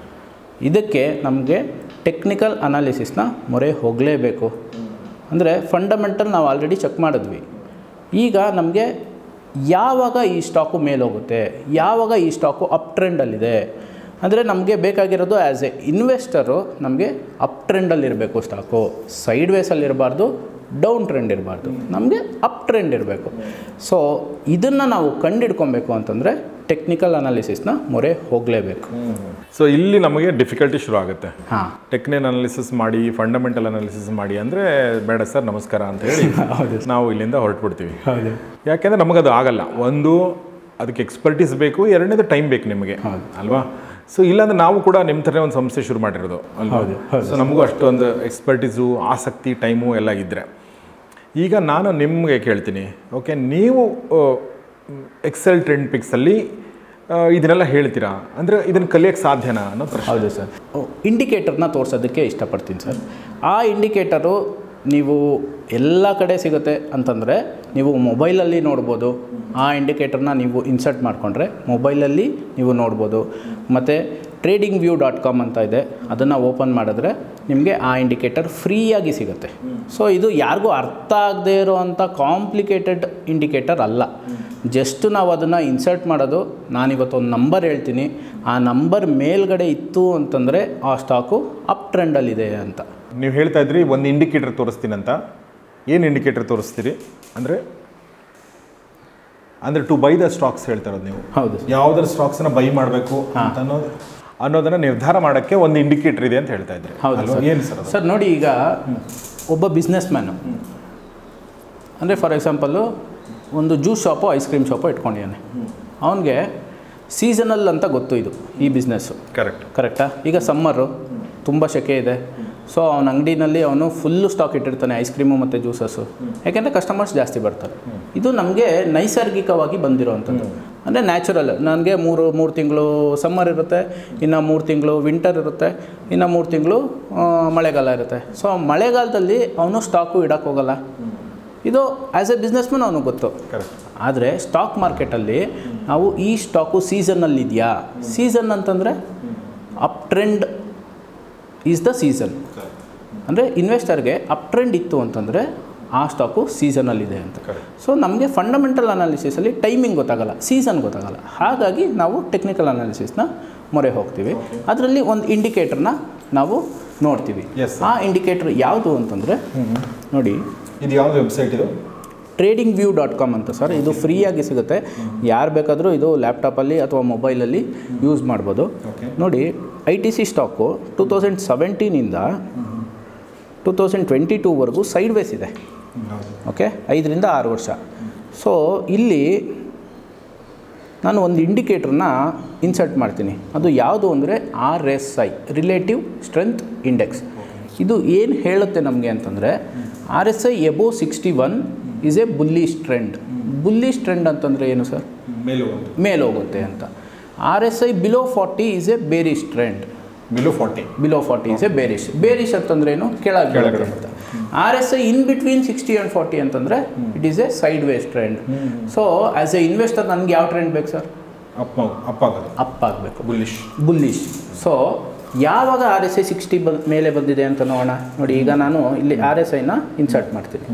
ಇದಕ್ಕೆ ನಮಗೆ ಟೆಕ್ನಿಕಲ್ ಅನಾಲಿಸಿಸ್ನ ಮೊರೆ ಹೋಗಲೇಬೇಕು. ಅಂದರೆ ಫಂಡಮೆಂಟಲ್ ನಾವು ಆಲ್ರೆಡಿ ಚೆಕ್ ಮಾಡಿದ್ವಿ. ಈಗ ನಮಗೆ ಯಾವಾಗ ಈ ಸ್ಟಾಕು ಮೇಲೋಗುತ್ತೆ, ಯಾವಾಗ ಈ ಸ್ಟಾಕು ಅಪ್ ಟ್ರೆಂಡಲ್ಲಿದೆ, ಅಂದರೆ ನಮಗೆ ಬೇಕಾಗಿರೋದು ಆ್ಯಸ್ ಎ ಇನ್ವೆಸ್ಟರು ನಮಗೆ ಅಪ್ ಟ್ರೆಂಡಲ್ಲಿರಬೇಕು ಸ್ಟಾಕು. ಸೈಡ್ ವೇಸಲ್ಲಿರಬಾರ್ದು, ಡೌನ್ ಟ್ರೆಂಡ್ ಇರಬಾರ್ದು, ನಮಗೆ ಅಪ್ ಟ್ರೆಂಡ್ ಇರಬೇಕು. ಸೊ ಇದನ್ನು ನಾವು ಕಂಡುಹಿಡ್ಕೊಬೇಕು ಅಂತಂದರೆ ಟೆಕ್ನಿಕಲ್ ಅನಾಲಿಸಿಸ್ನ ಮೊರೆ ಹೋಗಲೇಬೇಕು. ಸೊ ಇಲ್ಲಿ ನಮಗೆ ಡಿಫಿಕಲ್ಟಿ ಶುರು ಆಗುತ್ತೆ. ಹಾಂ, ಟೆಕ್ನಿಕಲ್ ಅನಾಲಿಸಿಸ್ ಮಾಡಿ, ಫಂಡಮೆಂಟಲ್ ಅನಾಲಿಸಿಸ್ ಮಾಡಿ ಅಂದರೆ ಬೇಡ ಸರ್ ನಮಸ್ಕಾರ ಅಂತ ಹೇಳಿ ನಾವು ಇಲ್ಲಿಂದ ಹೊರಟ್ಬಿಡ್ತೀವಿ. ಹೌದು. ಯಾಕೆಂದರೆ ನಮಗದು ಆಗಲ್ಲ. ಒಂದು ಅದಕ್ಕೆ ಎಕ್ಸ್ಪರ್ಟೀಸ್ ಬೇಕು, ಎರಡನೇದು ಟೈಮ್ ಬೇಕು ನಿಮಗೆ, ಅಲ್ವಾ? ಸೊ ಇಲ್ಲಾಂದ್ರೆ ನಾವು ಕೂಡ ನಿಮ್ಮ ಥರನೇ ಒಂದು ಸಂಸ್ಥೆ ಶುರು ಮಾಡಿರೋದು ಅಲ್ವಾ? ಸೊ ನಮಗೂ ಅಷ್ಟೊಂದು ಎಕ್ಸ್ಪರ್ಟೀಸು ಆಸಕ್ತಿ ಟೈಮು ಎಲ್ಲ ಇದ್ದರೆ, ಈಗ ನಾನು ನಿಮಗೆ ಕೇಳ್ತೀನಿ, ಓಕೆ ನೀವು ಎಕ್ಸೆಲ್ ಟ್ರೆಂಡ್ ಪಿಕ್ಸಲ್ಲಿ ಇದನ್ನೆಲ್ಲ ಹೇಳ್ತೀರಾ ಅಂದರೆ ಇದನ್ನು ಕಲಿಯೋಕ್ಕೆ ಸಾಧ್ಯನಾ ಅನ್ನೋ ಪ್ರಶ್ನೆ. ಹೌದು ಸರ್, ಇಂಡಿಕೇಟರ್ನ ತೋರಿಸೋದಕ್ಕೆ ಇಷ್ಟಪಡ್ತೀನಿ ಸರ್. ಆ ಇಂಡಿಕೇಟರು ನೀವು ಎಲ್ಲ ಕಡೆ ಸಿಗುತ್ತೆ ಅಂತಂದರೆ ನೀವು ಮೊಬೈಲಲ್ಲಿ ನೋಡ್ಬೋದು. ಆ ಇಂಡಿಕೇಟರ್ನ ನೀವು ಇನ್ಸರ್ಟ್ ಮಾಡಿಕೊಂಡ್ರೆ ಮೊಬೈಲಲ್ಲಿ ನೀವು ನೋಡ್ಬೋದು. ಮತ್ತು ಟ್ರೇಡಿಂಗ್ ವ್ಯೂ ಡಾಟ್ ಕಾಮ್ ಅಂತ ಇದೆ, ಅದನ್ನು ಓಪನ್ ಮಾಡಿದ್ರೆ ನಿಮಗೆ ಆ ಇಂಡಿಕೇಟರ್ ಫ್ರೀಯಾಗಿ ಸಿಗುತ್ತೆ. ಸೊ ಇದು ಯಾರಿಗೂ ಅರ್ಥ ಆಗದೇ ಇರೋವಂಥ ಕಾಂಪ್ಲಿಕೇಟೆಡ್ ಇಂಡಿಕೇಟರ್ ಅಲ್ಲ. ಜಸ್ಟ್ ನಾವು ಅದನ್ನು ಇನ್ಸರ್ಟ್ ಮಾಡೋದು. ನಾನಿವತ್ತು ಒಂದು ನಂಬರ್ ಹೇಳ್ತೀನಿ, ಆ ನಂಬರ್ ಮೇಲ್ಗಡೆ ಇತ್ತು ಅಂತಂದರೆ ಆ ಸ್ಟಾಕು ಅಪ್ ಟ್ರೆಂಡಲ್ಲಿದೆ ಅಂತ. ನೀವು ಹೇಳ್ತಾ ಇದ್ರಿ ಒಂದು ಇಂಡಿಕೇಟರ್ ತೋರಿಸ್ತೀನಿ ಅಂತ. ಏನು ಇಂಡಿಕೇಟರ್ ತೋರಿಸ್ತೀರಿ ಅಂದರೆ ಅಂದರೆ ಟು ಬೈ ದ ಸ್ಟಾಕ್ಸ್ ಹೇಳ್ತಾ ಇರೋದು ನೀವು? ಹೌದು. ಯಾವುದರ ಸ್ಟಾಕ್ಸನ್ನ ಬೈ ಮಾಡಬೇಕು ಅಂತ ಅನ್ನೋದು ಅನ್ನೋದನ್ನು ನಿರ್ಧಾರ ಮಾಡೋಕ್ಕೆ ಒಂದು ಇಂಡಿಕೇಟರ್ ಇದೆ ಅಂತ ಹೇಳ್ತಾ ಇದ್ರಿ. ಹೌದು. ಏನು ಸರ್? ಸರ್ ನೋಡಿ, ಈಗ ಒಬ್ಬ ಬಿಸ್ನೆಸ್ ಮ್ಯಾನು ಅಂದರೆ ಫಾರ್ ಎಕ್ಸಾಂಪಲ್ಲು ಒಂದು juice shop ice cream shop ಇಟ್ಕೊಂಡಿದ್ದಾನೆ. ಅವನಿಗೆ ಸೀಸನಲ್ ಅಂತ ಗೊತ್ತು ಇದು ಈ ಬಿಸ್ನೆಸ್ಸು. ಕರೆಕ್ಟ್ ಕರೆಕ್ಟಾ? ಈಗ ಸಮ್ಮರು ತುಂಬ ಸೆಕೆ ಇದೆ. ಸೊ ಅವನ ಅಂಗಡಿನಲ್ಲಿ ಅವನು ಫುಲ್ಲು ಸ್ಟಾಕ್ ಇಟ್ಟಿರ್ತಾನೆ ಐಸ್ ಕ್ರೀಮು ಮತ್ತು ಜ್ಯೂಸಸ್ಸು. ಯಾಕೆಂದರೆ ಕಸ್ಟಮರ್ಸ್ ಜಾಸ್ತಿ ಬರ್ತಾರೆ. ಇದು ನಮಗೆ ನೈಸರ್ಗಿಕವಾಗಿ ಬಂದಿರೋವಂಥದ್ದು, ಅಂದರೆ ನ್ಯಾಚುರಲ್. ನನಗೆ ಮೂರು ಮೂರು ತಿಂಗಳು ಸಮ್ಮರ್ ಇರುತ್ತೆ, ಇನ್ನು ಮೂರು ತಿಂಗಳು ವಿಂಟರ್ ಇರುತ್ತೆ, ಇನ್ನು ಮೂರು ತಿಂಗಳು ಮಳೆಗಾಲ ಇರುತ್ತೆ. ಸೊ ಮಳೆಗಾಲದಲ್ಲಿ ಅವನು ಸ್ಟಾಕು ಇಡೋಕ್ಕೆ ಹೋಗಲ್ಲ. ಇದು ಆ್ಯಸ್ ಎ ಬಿಸ್ನೆಸ್ ಮ್ಯಾನ್ ಅವನಿಗೆ ಗೊತ್ತು. ಆದರೆ ಸ್ಟಾಕ್ ಮಾರ್ಕೆಟಲ್ಲಿ ನಾವು ಈ ಸ್ಟಾಕು ಸೀಸನ್ನಲ್ಲಿದೆಯಾ? ಸೀಸನ್ ಅಂತಂದರೆ up trend is the season. ಅಂದರೆ ಇನ್ವೆಸ್ಟರ್ಗೆ ಅಪ್ ಟ್ರೆಂಡ್ ಇತ್ತು ಅಂತಂದರೆ ಆ ಸ್ಟಾಕು ಸೀಸನಲ್ಲಿದೆ ಅಂತ. ಸೊ ನಮಗೆ ಫಂಡಮೆಂಟಲ್ ಅನಾಲಿಸಿಸಲ್ಲಿ ಟೈಮಿಂಗ್ ಗೊತ್ತಾಗಲ್ಲ, ಸೀಸನ್ ಗೊತ್ತಾಗಲ್ಲ. ಹಾಗಾಗಿ ನಾವು ಟೆಕ್ನಿಕಲ್ ಅನಾಲಿಸಿಸ್ನ ಮೊರೆ ಹೋಗ್ತೀವಿ. ಅದರಲ್ಲಿ ಒಂದು ಇಂಡಿಕೇಟರ್ನ ನಾವು ನೋಡ್ತೀವಿ. ಆ ಇಂಡಿಕೇಟರ್ ಯಾವುದು ಅಂತಂದರೆ ನೋಡಿ, ಇದು ಯಾವುದು ವೆಬ್ಸೈಟ್? ಇದು ಟ್ರೇಡಿಂಗ್ ವ್ಯೂ ಡಾಟ್ ಕಾಮ್ ಅಂತ ಸರ್. ಇದು ಫ್ರೀಯಾಗಿ ಸಿಗುತ್ತೆ. ಯಾರು ಬೇಕಾದರೂ ಇದು ಲ್ಯಾಪ್ಟಾಪಲ್ಲಿ ಅಥವಾ ಮೊಬೈಲಲ್ಲಿ ಯೂಸ್ ಮಾಡ್ಬೋದು. ನೋಡಿ, I T C stock two thousand ಸೆವೆಂಟೀನಿಂದ ಟೂ ತೌಸಂಡ್ ಟ್ವೆಂಟಿ ಟೂವರೆಗೂ ಸೈಡ್ ವೇಸ್ ಇದೆ. ಓಕೆ, ಐದರಿಂದ ಆರು ವರ್ಷ. ಸೊ ಇಲ್ಲಿ ನಾನು ಒಂದು ಇಂಡಿಕೇಟ್ರನ್ನ ಇನ್ಸರ್ಟ್ ಮಾಡ್ತೀನಿ. ಅದು ಯಾವುದು ಅಂದರೆ R S I, relative strength index. ಇದು ಏನು ಹೇಳುತ್ತೆ ನಮಗೆ ಅಂತಂದರೆ, R S I above sixty one is a bullish trend. Bullish trend ಅಂತಂದರೆ ಏನು ಸರ್? ಮೇಲೋಗುತ್ತೆ ಅಂತ. R S I below forty is a bearish trend. Below forty below forty is a bearish. Bearish ಅಂತಂದ್ರೆ ಏನು? ಕೆಳಗೆ ಅಂತ. R S I in between sixty and forty ಅಂತಂದರೆ it is a sideways trend. So as A investor ನನಗೆ ಯಾವ trend ಬೇಕು sir? Up up ಆಗೋದು, up ಆಗಬೇಕು, ಬುಲ್ಲಿಶ್ ಬುಲ್ಲಿಶ್. ಸೊ ಯಾವಾಗ ಆರ್ ಎಸ್ ಐ ಸಿಕ್ಸ್ಟಿ ಬ ಮೇಲೆ ಬಂದಿದೆ ಅಂತ ನೋಡೋಣ. ನೋಡಿ, ಈಗ ನಾನು ಇಲ್ಲಿ ಆರ್ ಎಸ್ ಐನ ಇನ್ಸರ್ಟ್ ಮಾಡ್ತೀನಿ.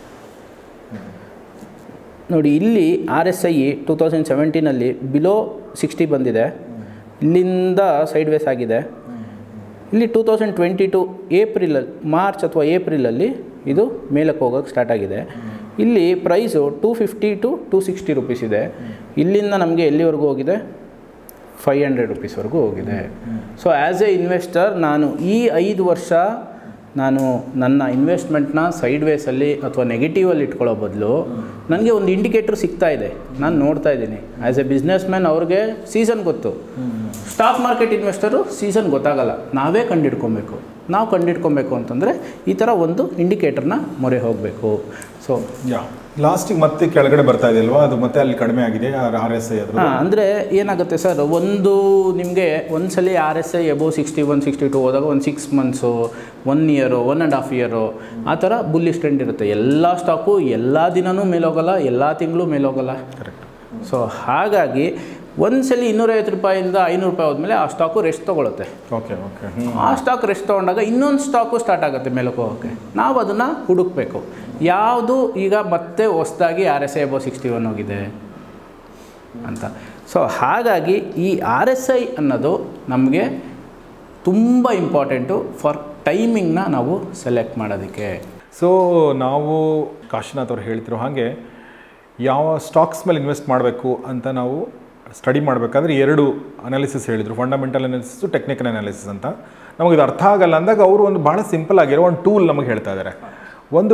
ನೋಡಿ, ಇಲ್ಲಿ R S I two thousand ಸೆವೆಂಟೀನಲ್ಲಿ ಬಿಲೋ ಸಿಕ್ಸ್ಟಿ ಬಂದಿದೆ, ಇಲ್ಲಿಂದ ಸೈಡ್ ವೇಸ್ ಆಗಿದೆ. ಇಲ್ಲಿ ಟೂ ತೌಸಂಡ್ ಟ್ವೆಂಟಿ ಟು ಏಪ್ರಿಲಲ್ಲಿ, ಮಾರ್ಚ್ ಅಥವಾ ಏಪ್ರಿಲಲ್ಲಿ ಇದು ಮೇಲಕ್ಕೆ ಹೋಗೋಕ್ಕೆ ಸ್ಟಾರ್ಟ್ ಆಗಿದೆ. ಇಲ್ಲಿ price two fifty to two sixty rupees ಇದೆ. ಇಲ್ಲಿಂದ ನಮಗೆ ಎಲ್ಲಿವರೆಗೂ ಹೋಗಿದೆ? ಫೈವ್ ಹಂಡ್ರೆಡ್ ರುಪೀಸ್ವರೆಗೂ ಹೋಗಿದೆ. ಸೊ ಆ್ಯಸ್ ಎ ಇನ್ವೆಸ್ಟರ್ ನಾನು ಈ ಐದು ವರ್ಷ ನಾನು ನನ್ನ ಇನ್ವೆಸ್ಟ್ಮೆಂಟ್ನ ಸೈಡ್ ವೇಸಲ್ಲಿ ಅಥವಾ ನೆಗೆಟಿವಲ್ಲಿ ಇಟ್ಕೊಳ್ಳೋ ಬದಲು ನನಗೆ ಒಂದು ಇಂಡಿಕೇಟ್ರ್ ಸಿಗ್ತಾ ಇದೆ, ನಾನು ನೋಡ್ತಾ ಇದ್ದೀನಿ. ಆ್ಯಸ್ ಎ ಬಿಸ್ನೆಸ್ ಮ್ಯಾನ್ ಅವ್ರಿಗೆ ಸೀಸನ್ ಗೊತ್ತು. ಸ್ಟಾಕ್ ಮಾರ್ಕೆಟ್ ಇನ್ವೆಸ್ಟರು ಸೀಸನ್ ಗೊತ್ತಾಗಲ್ಲ, ನಾವೇ ಕಂಡಿಡ್ಕೊಬೇಕು. ನಾವು ಕಂಡಿಡ್ಕೊಬೇಕು ಅಂತಂದರೆ ಈ ಥರ ಒಂದು ಇಂಡಿಕೇಟರ್ನ ಮೊರೆ ಹೋಗಬೇಕು. ಸೊ ಯಾ ಲಾಸ್ಟಿಗೆ ಮತ್ತೆ ಕೆಳಗಡೆ ಬರ್ತಾ ಇದೆ ಅಲ್ವಾ? ಅದು ಮತ್ತೆ ಅಲ್ಲಿ ಕಡಿಮೆ ಆಗಿದೆ ಆರ್ ಎಸ್ ಐ. ಹಾಂ, ಅಂದರೆ ಏನಾಗುತ್ತೆ ಸರ್, ಒಂದು ನಿಮಗೆ ಒಂದು ಸಲ R S I above sixty one sixty two ಹೋದಾಗ ಒಂದು six months, one year, one and half year ಆ ಥರ ಬುಲ್ಲಿಶ್ ಟ್ರೆಂಡ್ ಇರುತ್ತೆ. ಎಲ್ಲ ಸ್ಟಾಕು ಎಲ್ಲ ದಿನವೂ ಮೇಲೋಗಲ್ಲ, ಎಲ್ಲ ತಿಂಗಳು ಮೇಲೋಗಲ್ಲ. ಕರೆಕ್ಟ್. ಸೊ ಹಾಗಾಗಿ ಒಂದು ಸಲ ಇನ್ನೂರೈವತ್ತು ರೂಪಾಯಿಂದ ಐನೂರು ರೂಪಾಯಿ ಹೋದ್ಮೇಲೆ ಆ ಸ್ಟಾಕು ರೆಸ್ಟ್ ತೊಗೊಳುತ್ತೆ. ಓಕೆ ಓಕೆ ಆ ಸ್ಟಾಕ್ ರೆಸ್ಟ್ ತೊಗೊಂಡಾಗ ಇನ್ನೊಂದು ಸ್ಟಾಕು ಸ್ಟಾರ್ಟ್ ಆಗುತ್ತೆ ಮೇಲಕ್ಕೆ ಹೋಗೋಕ್ಕೆ. ನಾವು ಅದನ್ನು ಹುಡುಕಬೇಕು. ಯಾವುದು ಈಗ ಮತ್ತೆ ಹೊಸದಾಗಿ R S I above sixty one ಹೋಗಿದೆ ಅಂತ. ಸೊ ಹಾಗಾಗಿ ಈ ಆರ್ ಎಸ್ ಐ ಅನ್ನೋದು ನಮಗೆ ತುಂಬ ಇಂಪಾರ್ಟೆಂಟು ಫಾರ್ ಟೈಮಿಂಗ್ನ ನಾವು ಸೆಲೆಕ್ಟ್ ಮಾಡೋದಕ್ಕೆ. ಸೊ ನಾವು ಕಾಶಿನಾಥ್ ಅವ್ರು ಹೇಳ್ತಿರೋ ಹಾಗೆ ಯಾವ ಸ್ಟಾಕ್ಸ್ ಮೇಲೆ ಇನ್ವೆಸ್ಟ್ ಮಾಡಬೇಕು ಅಂತ ನಾವು ಸ್ಟಡಿ ಮಾಡಬೇಕಾದ್ರೆ ಎರಡು ಅನಾಲಿಸಿಸ್ ಹೇಳಿದರು, ಫಂಡಮೆಂಟಲ್ ಅನಾಲಿಸಿಸು, ಟೆಕ್ನಿಕಲ್ ಅನಾಲಿಸಿಸ್ ಅಂತ. ನಮಗೆ ಇದು ಅರ್ಥ ಆಗಲ್ಲ ಅಂದಾಗ ಅವರು ಒಂದು ಭಾಳ ಸಿಂಪಲ್ ಆಗಿರೋ ಒಂದು ಟೂಲ್ ನಮಗೆ ಹೇಳ್ತಾ ಇದ್ದಾರೆ, ಒಂದು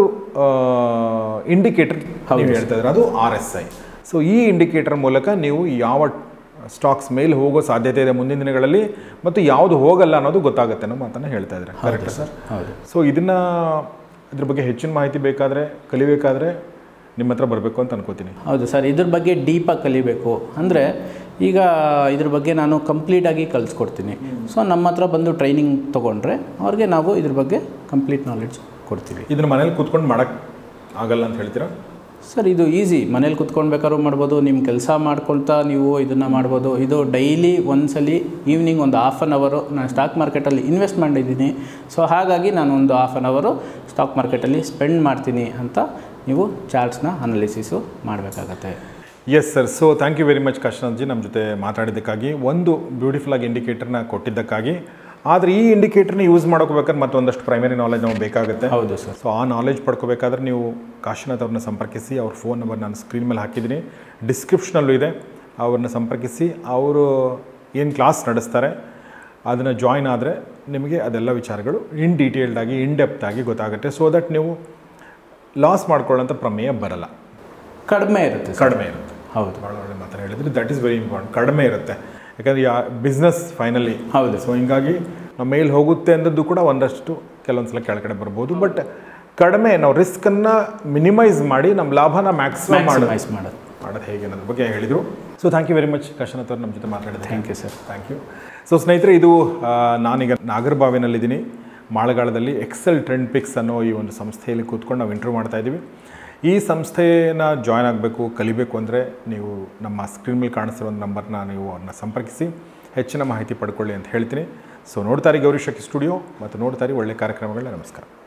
ಇಂಡಿಕೇಟರ್ ನೀವು ಹೇಳ್ತಾ ಇದ್ದಾರೆ, ಅದು ಆರ್ ಎಸ್ ಐ. ಸೊ ಈ ಇಂಡಿಕೇಟರ್ ಮೂಲಕ ನೀವು ಯಾವ ಸ್ಟಾಕ್ಸ್ ಮೇಲೆ ಹೋಗೋ ಸಾಧ್ಯತೆ ಇದೆ ಮುಂದಿನ ದಿನಗಳಲ್ಲಿ ಮತ್ತು ಯಾವುದು ಹೋಗಲ್ಲ ಅನ್ನೋದು ಗೊತ್ತಾಗುತ್ತೆ ಅನ್ನೋ ಮಾತನ್ನು ಹೇಳ್ತಾ ಇದ್ದಾರೆ. Correct sir? ಹೌದು. ಸೊ ಇದನ್ನು ಇದ್ರ ಬಗ್ಗೆ ಹೆಚ್ಚಿನ ಮಾಹಿತಿ ಬೇಕಾದರೆ ಕಲಿಬೇಕಾದ್ರೆ ನಿಮ್ಮ ಹತ್ರ ಬರಬೇಕು ಅಂತ ಅನ್ಕೋತೀನಿ. ಹೌದು ಸರ್, ಇದ್ರ ಬಗ್ಗೆ ಡೀಪಾಗಿ ಕಲಿಬೇಕು ಅಂದರೆ ಈಗ ಇದ್ರ ಬಗ್ಗೆ ನಾನು ಕಂಪ್ಲೀಟಾಗಿ ಕಲಿಸ್ಕೊಡ್ತೀನಿ. ಸೊ ನಮ್ಮ ಹತ್ರ ಬಂದು ಟ್ರೈನಿಂಗ್ ತೊಗೊಂಡ್ರೆ ಅವ್ರಿಗೆ ನಾವು ಇದ್ರ ಬಗ್ಗೆ ಕಂಪ್ಲೀಟ್ ನಾಲೆಡ್ಜ್ ಕೊಡ್ತೀವಿ. ಇದನ್ನು ಮನೇಲಿ ಕೂತ್ಕೊಂಡು ಮಾಡೋಕ್ಕೆ ಆಗಲ್ಲ ಅಂತ ಹೇಳ್ತೀರಾ ಸರ್? ಇದು ಈಸಿ, ಮನೇಲಿ ಕುತ್ಕೊಂಡು ಬೇಕಾದ್ರೂ ಮಾಡ್ಬೋದು, ನಿಮ್ಮ ಕೆಲಸ ಮಾಡ್ಕೊಳ್ತಾ ನೀವು ಇದನ್ನು ಮಾಡ್ಬೋದು. ಇದು ಡೈಲಿ ಒಂದ್ಸಲಿ ಈವ್ನಿಂಗ್ ಒಂದು ಹಾಫ್ ಆನ್ ಅವರು ನಾನು ಸ್ಟಾಕ್ ಮಾರ್ಕೆಟಲ್ಲಿ ಇನ್ವೆಸ್ಟ್ ಮಾಡಿದ್ದೀನಿ. ಸೊ ಹಾಗಾಗಿ ನಾನು ಒಂದು ಹಾಫ್ ಆನ್ ಅವರು ಸ್ಟಾಕ್ ಮಾರ್ಕೆಟಲ್ಲಿ ಸ್ಪೆಂಡ್ ಮಾಡ್ತೀನಿ ಅಂತ ನೀವು ಚಾರ್ಟ್ಸ್ನ ಅನಾಲಿಸಿಸು ಮಾಡಬೇಕಾಗತ್ತೆ. Yes sir. So thank you very much Kashinath ji ನಮ್ಮ ಜೊತೆ ಮಾತಾಡಿದ್ದಕ್ಕಾಗಿ, ಒಂದು ಬ್ಯೂಟಿಫುಲ್ಲಾಗಿ ಇಂಡಿಕೇಟರ್ನ ಕೊಟ್ಟಿದ್ದಕ್ಕಾಗಿ. ಆದರೆ ಈ ಇಂಡಿಕೇಟರ್ನ ಯೂಸ್ ಮಾಡ್ಕೋಬೇಕಾದ್ರೆ ಮತ್ತೊಂದಷ್ಟು ಪ್ರೈಮರಿ ನಾಲೆಜ್ ನಮಗೆ ಬೇಕಾಗುತ್ತೆ. ಹೌದು ಸರ್. ಸೊ ಆ ನಾಲೆಜ್ ಪಡ್ಕೋಬೇಕಾದ್ರೆ ನೀವು ಕಾಶಿನಾಥ್ ಅವ್ರನ್ನ ಸಂಪರ್ಕಿಸಿ. ಅವ್ರ ಫೋನ್ ನಂಬರ್ ನಾನು ಸ್ಕ್ರೀನ್ ಮೇಲೆ ಹಾಕಿದ್ದೀನಿ, ಡಿಸ್ಕ್ರಿಪ್ಷನಲ್ಲೂ ಇದೆ. ಅವ್ರನ್ನ ಸಂಪರ್ಕಿಸಿ. ಅವರು ಏನು ಕ್ಲಾಸ್ ನಡೆಸ್ತಾರೆ ಅದನ್ನು ಜಾಯ್ನ್ ಆದರೆ ನಿಮಗೆ ಅದೆಲ್ಲ ವಿಚಾರಗಳು ಇನ್ ಡೀಟೇಲ್ಡಾಗಿ ಇನ್ ಡೆಪ್ತಾಗಿ ಗೊತ್ತಾಗುತ್ತೆ. ಸೊ ದಟ್ ನೀವು ಲಾಸ್ ಮಾಡ್ಕೊಳ್ಳೋಂಥ ಪ್ರಮೇಯ ಬರಲ್ಲ, ಕಡಿಮೆ ಇರುತ್ತೆ. ಕಡಿಮೆ ಇರುತ್ತೆ. ಹೌದು, ಭಾಳ ಒಳ್ಳೆ ಮಾತನ್ನು ಹೇಳಿದ್ರಿ. That is very important. ಕಡಿಮೆ ಇರುತ್ತೆ, ಯಾಕಂದರೆ ಯಾ ಬಿಸ್ನೆಸ್ ಫೈನಲಿ. ಹೌದು. ಸೊ ಹಿಂಗಾಗಿ ನಮ್ಮ ಮೇಲೆ ಹೋಗುತ್ತೆ ಅಂದದ್ದು ಕೂಡ ಒಂದಷ್ಟು ಕೆಲವೊಂದು ಸಲ ಕೆಳಗಡೆ ಬರ್ಬೋದು. ಬಟ್ ಕಡಿಮೆ ನಾವು ರಿಸ್ಕನ್ನು ಮಿನಿಮೈಸ್ ಮಾಡಿ ನಮ್ಮ ಲಾಭನ ಮ್ಯಾಕ್ಸಿಮಮ್ ಮಾಡೋದು ಮಾಡೋದು ಮಾಡೋದು ಹೇಗೆ ಅನ್ನೋದ್ರ ಬಗ್ಗೆ ಹೇಳಿದರು. So thank you very much Kashinath ಅವರು ನಮ್ಮ ಜೊತೆ ಮಾತಾಡಿದ್ರೆ. Thank you sir. Thank you. So ಸ್ನೇಹಿತರೆ, ಇದು ನಾನೀಗ ನಾಗರಬಾವಿನಲ್ಲಿದ್ದೀನಿ, ಮಾಳಗಾಳದಲ್ಲಿ ಎಕ್ಸೆಲ್ ಟ್ರೆಂಡ್ ಪಿಕ್ಸ್ ಅನ್ನೋ ಈ ಒಂದು ಸಂಸ್ಥೆಯಲ್ಲಿ ಕೂತ್ಕೊಂಡು ನಾವು ಇಂಟರ್ವ್ಯೂ ಮಾಡ್ತಾ ಇದ್ದೀವಿ. ಈ ಸಂಸ್ಥೆನ ಜಾಯ್ನ್ ಆಗಬೇಕು, ಕಲಿಬೇಕು ಅಂದರೆ ನೀವು ನಮ್ಮ ಸ್ಕ್ರೀನ್ ಮೇಲೆ ಕಾಣಿಸಿರೋ ಒಂದು ನಂಬರ್ನ ನೀವು ಅವ್ರನ್ನ ಸಂಪರ್ಕಿಸಿ ಹೆಚ್ಚಿನ ಮಾಹಿತಿ ಪಡ್ಕೊಳ್ಳಿ ಅಂತ ಹೇಳ್ತೀನಿ. ಸೊ ನೋಡ್ತಾರೆ ಗೌರಿ ಶಕ್ತಿ ಸ್ಟುಡಿಯೋ ಮತ್ತು ನೋಡ್ತಾರೆ ಒಳ್ಳೆ ಕಾರ್ಯಕ್ರಮಗಳನ್ನ. ನಮಸ್ಕಾರ.